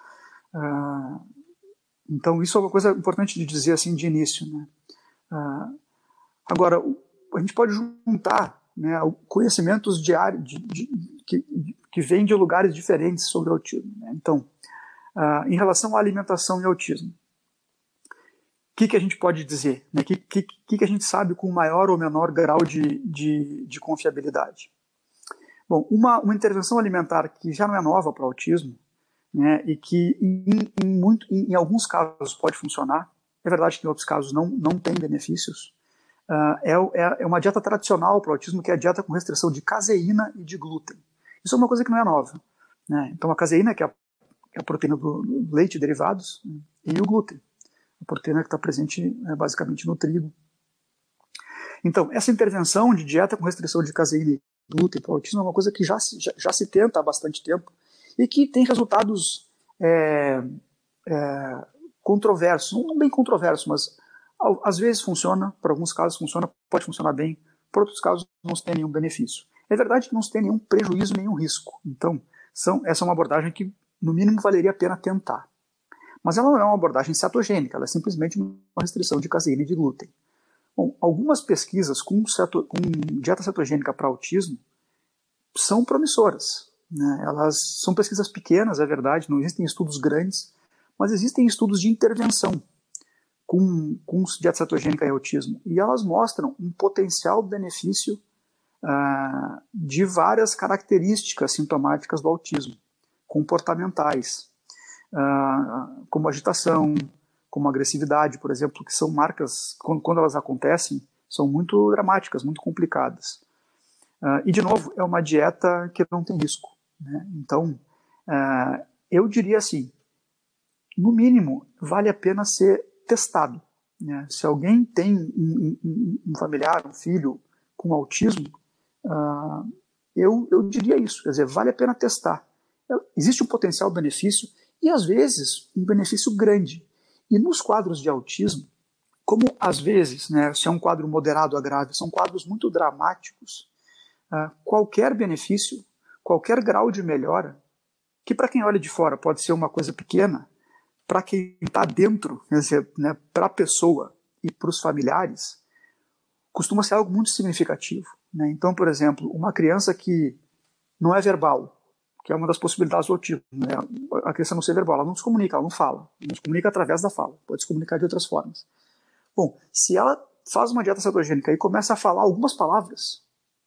Ah, então, isso é uma coisa importante de dizer, assim, de início, né. Ah, agora, a gente pode juntar, né, conhecimentos diários, de, de, que, que vêm de lugares diferentes sobre o autismo, né? Então, uh, em relação à alimentação e autismo, o que, que a gente pode dizer? O né? que, que, que a gente sabe com maior ou menor grau de, de, de confiabilidade? Bom, uma, uma intervenção alimentar que já não é nova para o autismo, né, e que em, em, muito, em, em alguns casos pode funcionar, é verdade que em outros casos não, não tem benefícios, uh, é, é uma dieta tradicional para o autismo, que é a dieta com restrição de caseína e de glúten. Isso é uma coisa que não é nova, né? Então a caseína, que é a, que é a proteína do, do leite e derivados, né? E o glúten, a proteína que está presente, né, basicamente no trigo. Então, essa intervenção de dieta com restrição de caseína e glúten para o autismo é uma coisa que já se, já, já se tenta há bastante tempo e que tem resultados é, é, controversos, não bem controversos, mas às vezes funciona, por alguns casos funciona, pode funcionar bem, por outros casos não se tem nenhum benefício. É verdade que não se tem nenhum prejuízo, nenhum risco. Então, são, essa é uma abordagem que, no mínimo, valeria a pena tentar. Mas ela não é uma abordagem cetogênica, ela é simplesmente uma restrição de caseína e de glúten. Bom, algumas pesquisas com, ceto, com dieta cetogênica para autismo são promissoras, né? Elas são pesquisas pequenas, é verdade, não existem estudos grandes, mas existem estudos de intervenção com, com dieta cetogênica e autismo, e elas mostram um potencial benefício Uh, de várias características sintomáticas do autismo, comportamentais, uh, como agitação, como agressividade, por exemplo, que são marcas, quando, quando elas acontecem, são muito dramáticas, muito complicadas. Uh, e, de novo, é uma dieta que não tem risco, né? Então, uh, eu diria assim, no mínimo, vale a pena ser testado, né? Se alguém tem um, um, um familiar, um filho com autismo, Uh, eu, eu diria isso, quer dizer, vale a pena testar. Existe um potencial benefício e, às vezes, um benefício grande. E nos quadros de autismo, como às vezes, né, se é um quadro moderado a grave, são quadros muito dramáticos, uh, qualquer benefício, qualquer grau de melhora, que para quem olha de fora pode ser uma coisa pequena, para quem está dentro, quer dizer, né, para a pessoa e para os familiares, costuma ser algo muito significativo. Né? Então, por exemplo, uma criança que não é verbal, que é uma das possibilidades do autismo, né? A criança não ser verbal, ela não se comunica, ela não fala, não se comunica através da fala, pode se comunicar de outras formas. Bom, se ela faz uma dieta cetogênica e começa a falar algumas palavras,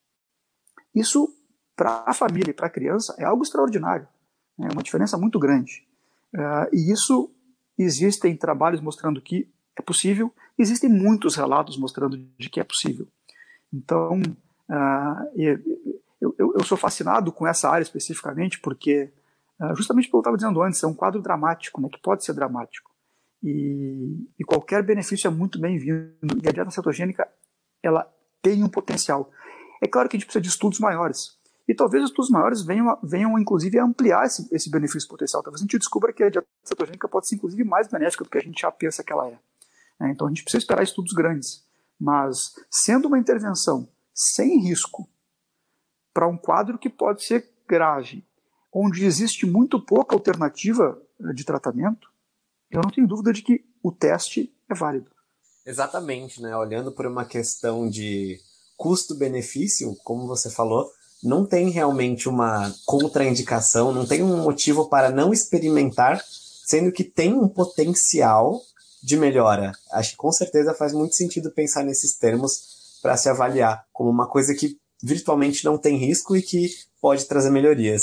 isso, para a família e para a criança, é algo extraordinário, é uma diferença muito grande. Uh, e isso, existem trabalhos mostrando que é possível, existem muitos relatos mostrando de que é possível. Então, uh, eu, eu, eu sou fascinado com essa área especificamente porque, uh, justamente pelo que eu estava dizendo antes, é um quadro dramático, né, que pode ser dramático. E, e qualquer benefício é muito bem-vindo. E a dieta cetogênica, ela tem um potencial. É claro que a gente precisa de estudos maiores. E talvez os estudos maiores venham, venham inclusive, a ampliar esse, esse benefício potencial. Talvez a gente descubra que a dieta cetogênica pode ser, inclusive, mais benéfica do que a gente já pensa que ela é. É, então a gente precisa esperar estudos grandes. Mas, sendo uma intervenção sem risco para um quadro que pode ser grave, onde existe muito pouca alternativa de tratamento, eu não tenho dúvida de que o teste é válido. Exatamente, né? Olhando por uma questão de custo-benefício, como você falou, não tem realmente uma contraindicação, não tem um motivo para não experimentar, sendo que tem um potencial de melhora. Acho que com certeza faz muito sentido pensar nesses termos para se avaliar como uma coisa que virtualmente não tem risco e que pode trazer melhorias.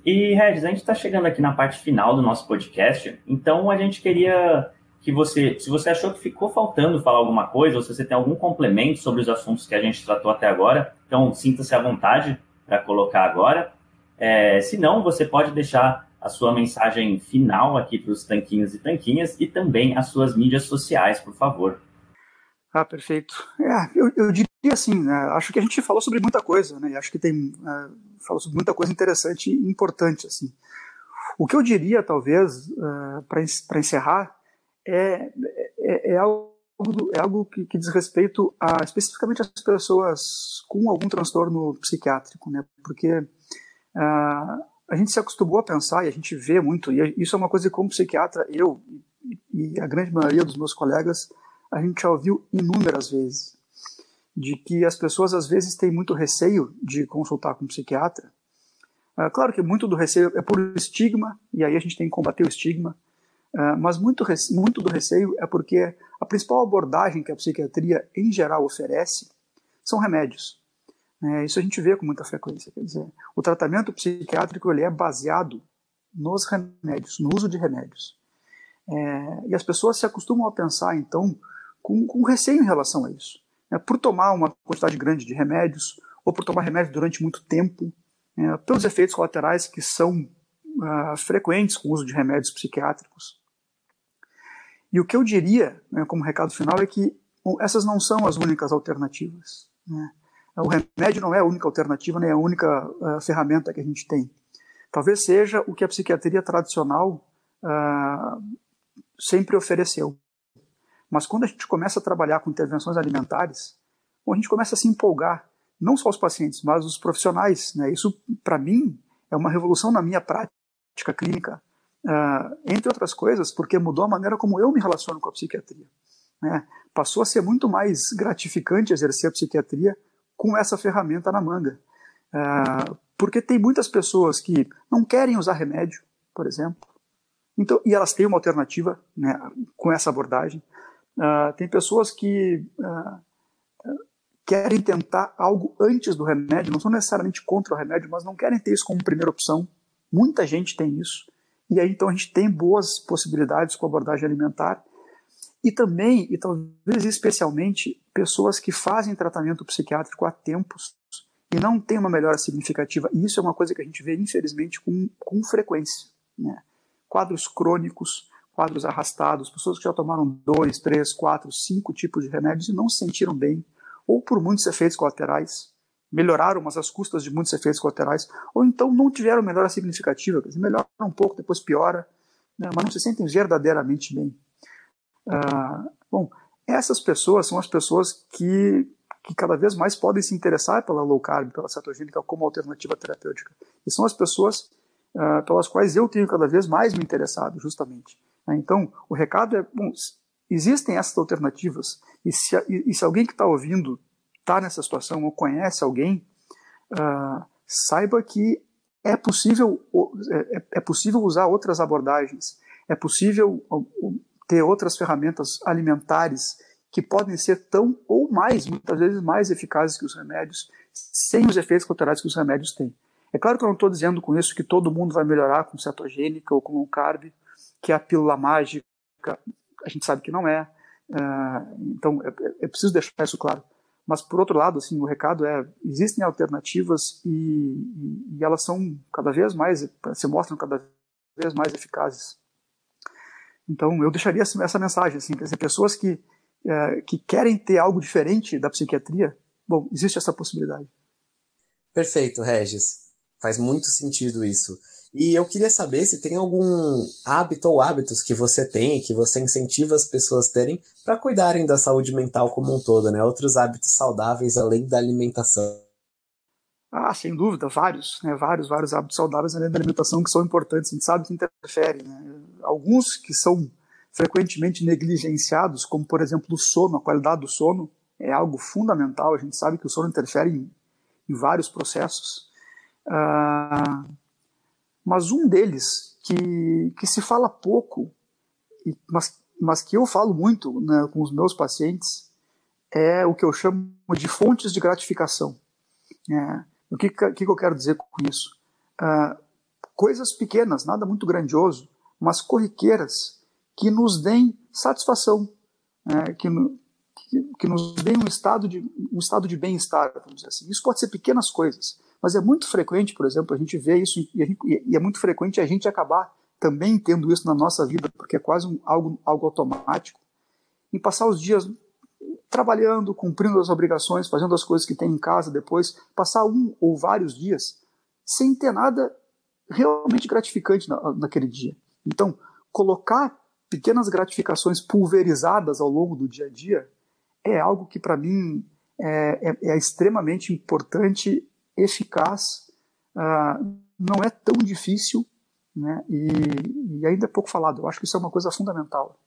E, Regis, a gente está chegando aqui na parte final do nosso podcast, então a gente queria que você, se você achou que ficou faltando falar alguma coisa, ou se você tem algum complemento sobre os assuntos que a gente tratou até agora, então sinta-se à vontade para colocar agora. É, se não, você pode deixar a sua mensagem final aqui para os tanquinhos e tanquinhas e também as suas mídias sociais, por favor. Ah, perfeito. É, eu, eu diria assim, né, acho que a gente falou sobre muita coisa, né, acho que tem, uh, falou sobre muita coisa interessante e importante, assim. O que eu diria, talvez, uh, para encerrar, é, é, é algo, é algo que, que diz respeito a, especificamente às pessoas com algum transtorno psiquiátrico, né, porque uh, a gente se acostumou a pensar, e a gente vê muito, e isso é uma coisa que como psiquiatra, eu e, e a grande maioria dos meus colegas, a gente já ouviu inúmeras vezes, de que as pessoas às vezes têm muito receio de consultar com um psiquiatra. Uh, claro que muito do receio é por estigma, e aí a gente tem que combater o estigma, uh, mas muito, muito do receio é porque a principal abordagem que a psiquiatria em geral oferece são remédios. Uh, isso a gente vê com muita frequência, quer dizer, o tratamento psiquiátrico ele é baseado nos remédios, no uso de remédios. Uh, e as pessoas se acostumam a pensar, então, com, com receio em relação a isso. É, por tomar uma quantidade grande de remédios, ou por tomar remédios durante muito tempo, é, pelos efeitos colaterais que são uh, frequentes com o uso de remédios psiquiátricos. E o que eu diria, né, como recado final, é que bom, essas não são as únicas alternativas. Né? O remédio não é a única alternativa, nem a única uh, ferramenta que a gente tem. Talvez seja o que a psiquiatria tradicional uh, sempre ofereceu. Mas quando a gente começa a trabalhar com intervenções alimentares, bom, a gente começa a se empolgar, não só os pacientes, mas os profissionais. Né? Isso, para mim, é uma revolução na minha prática clínica, uh, entre outras coisas, porque mudou a maneira como eu me relaciono com a psiquiatria. Né? Passou a ser muito mais gratificante exercer a psiquiatria com essa ferramenta na manga. Uh, porque tem muitas pessoas que não querem usar remédio, por exemplo, então, e elas têm uma alternativa, né, com essa abordagem. Uh, tem pessoas que uh, querem tentar algo antes do remédio, não são necessariamente contra o remédio, mas não querem ter isso como primeira opção. Muita gente tem isso. E aí, então, a gente tem boas possibilidades com a abordagem alimentar. E também, e talvez especialmente, pessoas que fazem tratamento psiquiátrico há tempos e não têm uma melhora significativa. E isso é uma coisa que a gente vê, infelizmente, com, com frequência. Né? Quadros crônicos, quadros arrastados, pessoas que já tomaram dois, três, quatro, cinco tipos de remédios e não se sentiram bem, ou por muitos efeitos colaterais, melhoraram, mas às custas de muitos efeitos colaterais, ou então não tiveram melhora significativa, quer dizer, melhora um pouco, depois piora, né, mas não se sentem verdadeiramente bem. Ah, bom, essas pessoas são as pessoas que, que cada vez mais podem se interessar pela low carb, pela cetogênica como alternativa terapêutica. E são as pessoas uh, pelas quais eu tenho cada vez mais me interessado, justamente. Né? Então, o recado é, bom, existem essas alternativas, e se, e, e se alguém que está ouvindo está nessa situação ou conhece alguém, uh, saiba que é possível, é, é possível usar outras abordagens, é possível ter outras ferramentas alimentares que podem ser tão ou mais, muitas vezes mais eficazes que os remédios, sem os efeitos colaterais que os remédios têm. É claro que eu não estou dizendo com isso que todo mundo vai melhorar com cetogênica ou com low carb, que é a pílula mágica, a gente sabe que não é, uh, então é, é preciso deixar isso claro. Mas, por outro lado, assim, o recado é, existem alternativas e, e, e elas são cada vez mais, se mostram cada vez mais eficazes. Então, eu deixaria essa mensagem, assim, quer dizer, pessoas que, é, que querem ter algo diferente da psiquiatria, bom, existe essa possibilidade. Perfeito, Regis. Faz muito sentido isso. E eu queria saber se tem algum hábito ou hábitos que você tem, que você incentiva as pessoas a terem para cuidarem da saúde mental como um todo, né? Outros hábitos saudáveis além da alimentação. Ah, sem dúvida, vários, né? Vários, vários hábitos saudáveis além da alimentação que são importantes, a gente sabe que interferem, né? Alguns que são frequentemente negligenciados, como, por exemplo, o sono, a qualidade do sono é algo fundamental, a gente sabe que o sono interfere em, em vários processos. Ah... Mas um deles, que, que se fala pouco, mas, mas que eu falo muito, né, com os meus pacientes, é o que eu chamo de fontes de gratificação. É, o que, que eu quero dizer com isso? Uh, coisas pequenas, nada muito grandioso, mas corriqueiras, que nos deem satisfação, né? que, que, que nos deem um estado de, um estado de bem-estar, vamos dizer assim. Isso pode ser pequenas coisas, mas é muito frequente, por exemplo, a gente vê isso, e, a gente, e é muito frequente a gente acabar também tendo isso na nossa vida, porque é quase um, algo, algo automático, em passar os dias trabalhando, cumprindo as obrigações, fazendo as coisas que tem em casa, depois passar um ou vários dias sem ter nada realmente gratificante na, naquele dia. Então, colocar pequenas gratificações pulverizadas ao longo do dia a dia é algo que, para mim, é, é, é extremamente importante, eficaz, uh, não é tão difícil, né, e, e ainda é pouco falado. Eu acho que isso é uma coisa fundamental.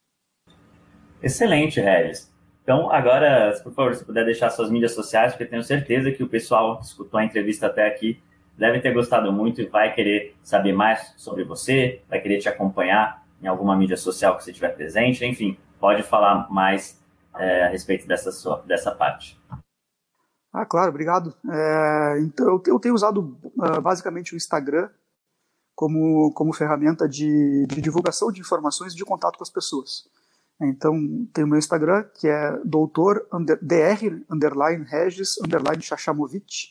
Excelente, Regis. Então, agora, por favor, se puder deixar suas mídias sociais, porque eu tenho certeza que o pessoal que escutou a entrevista até aqui deve ter gostado muito e vai querer saber mais sobre você, vai querer te acompanhar em alguma mídia social que você estiver presente. Enfim, pode falar mais é, a respeito dessa, sua, dessa parte. Ah, claro, obrigado. É, então, eu tenho usado uh, basicamente o Instagram como, como ferramenta de, de divulgação de informações e de contato com as pessoas. Então, tem o meu Instagram, que é doutor under, dr underline regis underline chachamovic.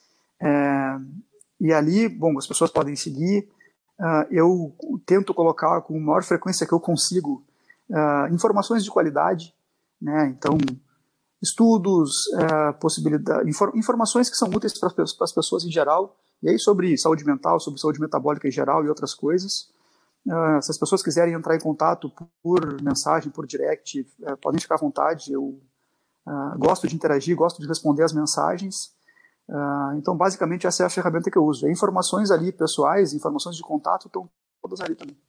É, e ali, bom, as pessoas podem seguir. Uh, eu tento colocar com a maior frequência que eu consigo uh, informações de qualidade, né? Então, estudos, uh, possibilidade, infor, informações que são úteis para as pessoas em geral, e aí sobre saúde mental, sobre saúde metabólica em geral e outras coisas. Uh, se as pessoas quiserem entrar em contato por mensagem, por direct, uh, podem ficar à vontade. Eu uh, gosto de interagir, gosto de responder as mensagens. Uh, então, basicamente, essa é a ferramenta que eu uso. E informações ali pessoais, informações de contato, estão todas ali também.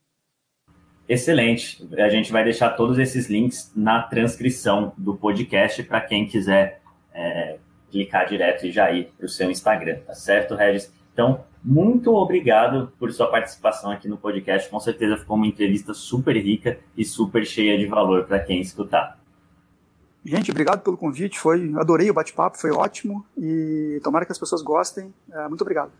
Excelente. A gente vai deixar todos esses links na transcrição do podcast para quem quiser é, clicar direto e já ir para o seu Instagram, tá certo, Regis? Então, muito obrigado por sua participação aqui no podcast. Com certeza ficou uma entrevista super rica e super cheia de valor para quem escutar. Gente, obrigado pelo convite. Foi, adorei o bate-papo, foi ótimo. E tomara que as pessoas gostem. Muito obrigado.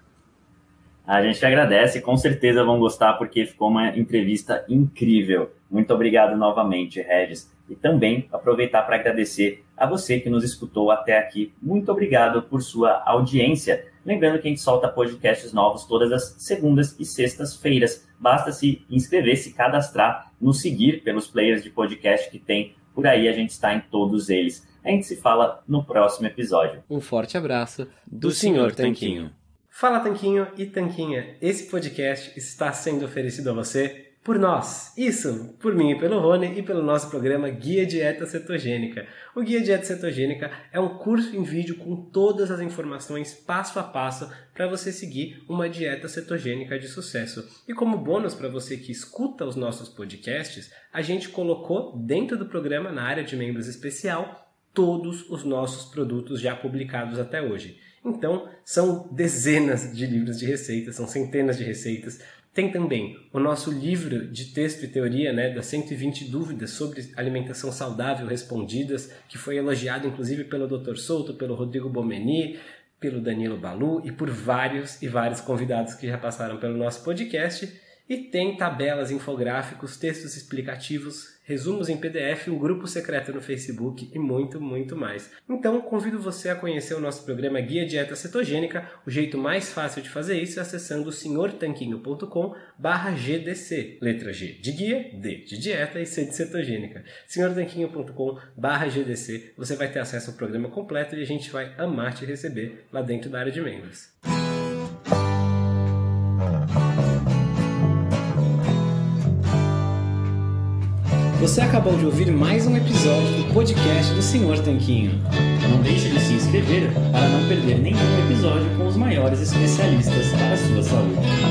A gente agradece, com certeza vão gostar, porque ficou uma entrevista incrível. Muito obrigado novamente, Regis. E também aproveitar para agradecer a você que nos escutou até aqui. Muito obrigado por sua audiência. Lembrando que a gente solta podcasts novos todas as segundas e sextas-feiras. Basta se inscrever, se cadastrar, nos seguir pelos players de podcast que tem por aí. A gente está em todos eles. A gente se fala no próximo episódio. Um forte abraço do senhor Tanquinho. Fala, Tanquinho e Tanquinha. Esse podcast está sendo oferecido a você por nós. Isso, por mim e pelo Rony e pelo nosso programa Guia Dieta Cetogênica. O Guia Dieta Cetogênica é um curso em vídeo com todas as informações passo a passo para você seguir uma dieta cetogênica de sucesso. E como bônus para você que escuta os nossos podcasts, a gente colocou dentro do programa, na área de membros especial, todos os nossos produtos já publicados até hoje. Então, são dezenas de livros de receitas, são centenas de receitas. Tem também o nosso livro de texto e teoria, né, das cento e vinte dúvidas sobre alimentação saudável respondidas, que foi elogiado inclusive pelo doutor Souto, pelo Rodrigo Bomeni, pelo Danilo Balu e por vários e vários convidados que já passaram pelo nosso podcast. E tem tabelas, infográficos, textos explicativos, resumos em P D F, um grupo secreto no Facebook e muito, muito mais. Então, convido você a conhecer o nosso programa Guia Dieta Cetogênica. O jeito mais fácil de fazer isso é acessando senhor tanquinho ponto com barra G D C. Letra G de guia, D de dieta e C de cetogênica. senhor tanquinho ponto com barra G D C. Você vai ter acesso ao programa completo e a gente vai amar te receber lá dentro da área de membros. Você acabou de ouvir mais um episódio do podcast do senhor Tanquinho. Não deixe de se inscrever para não perder nenhum episódio com os maiores especialistas para a sua saúde.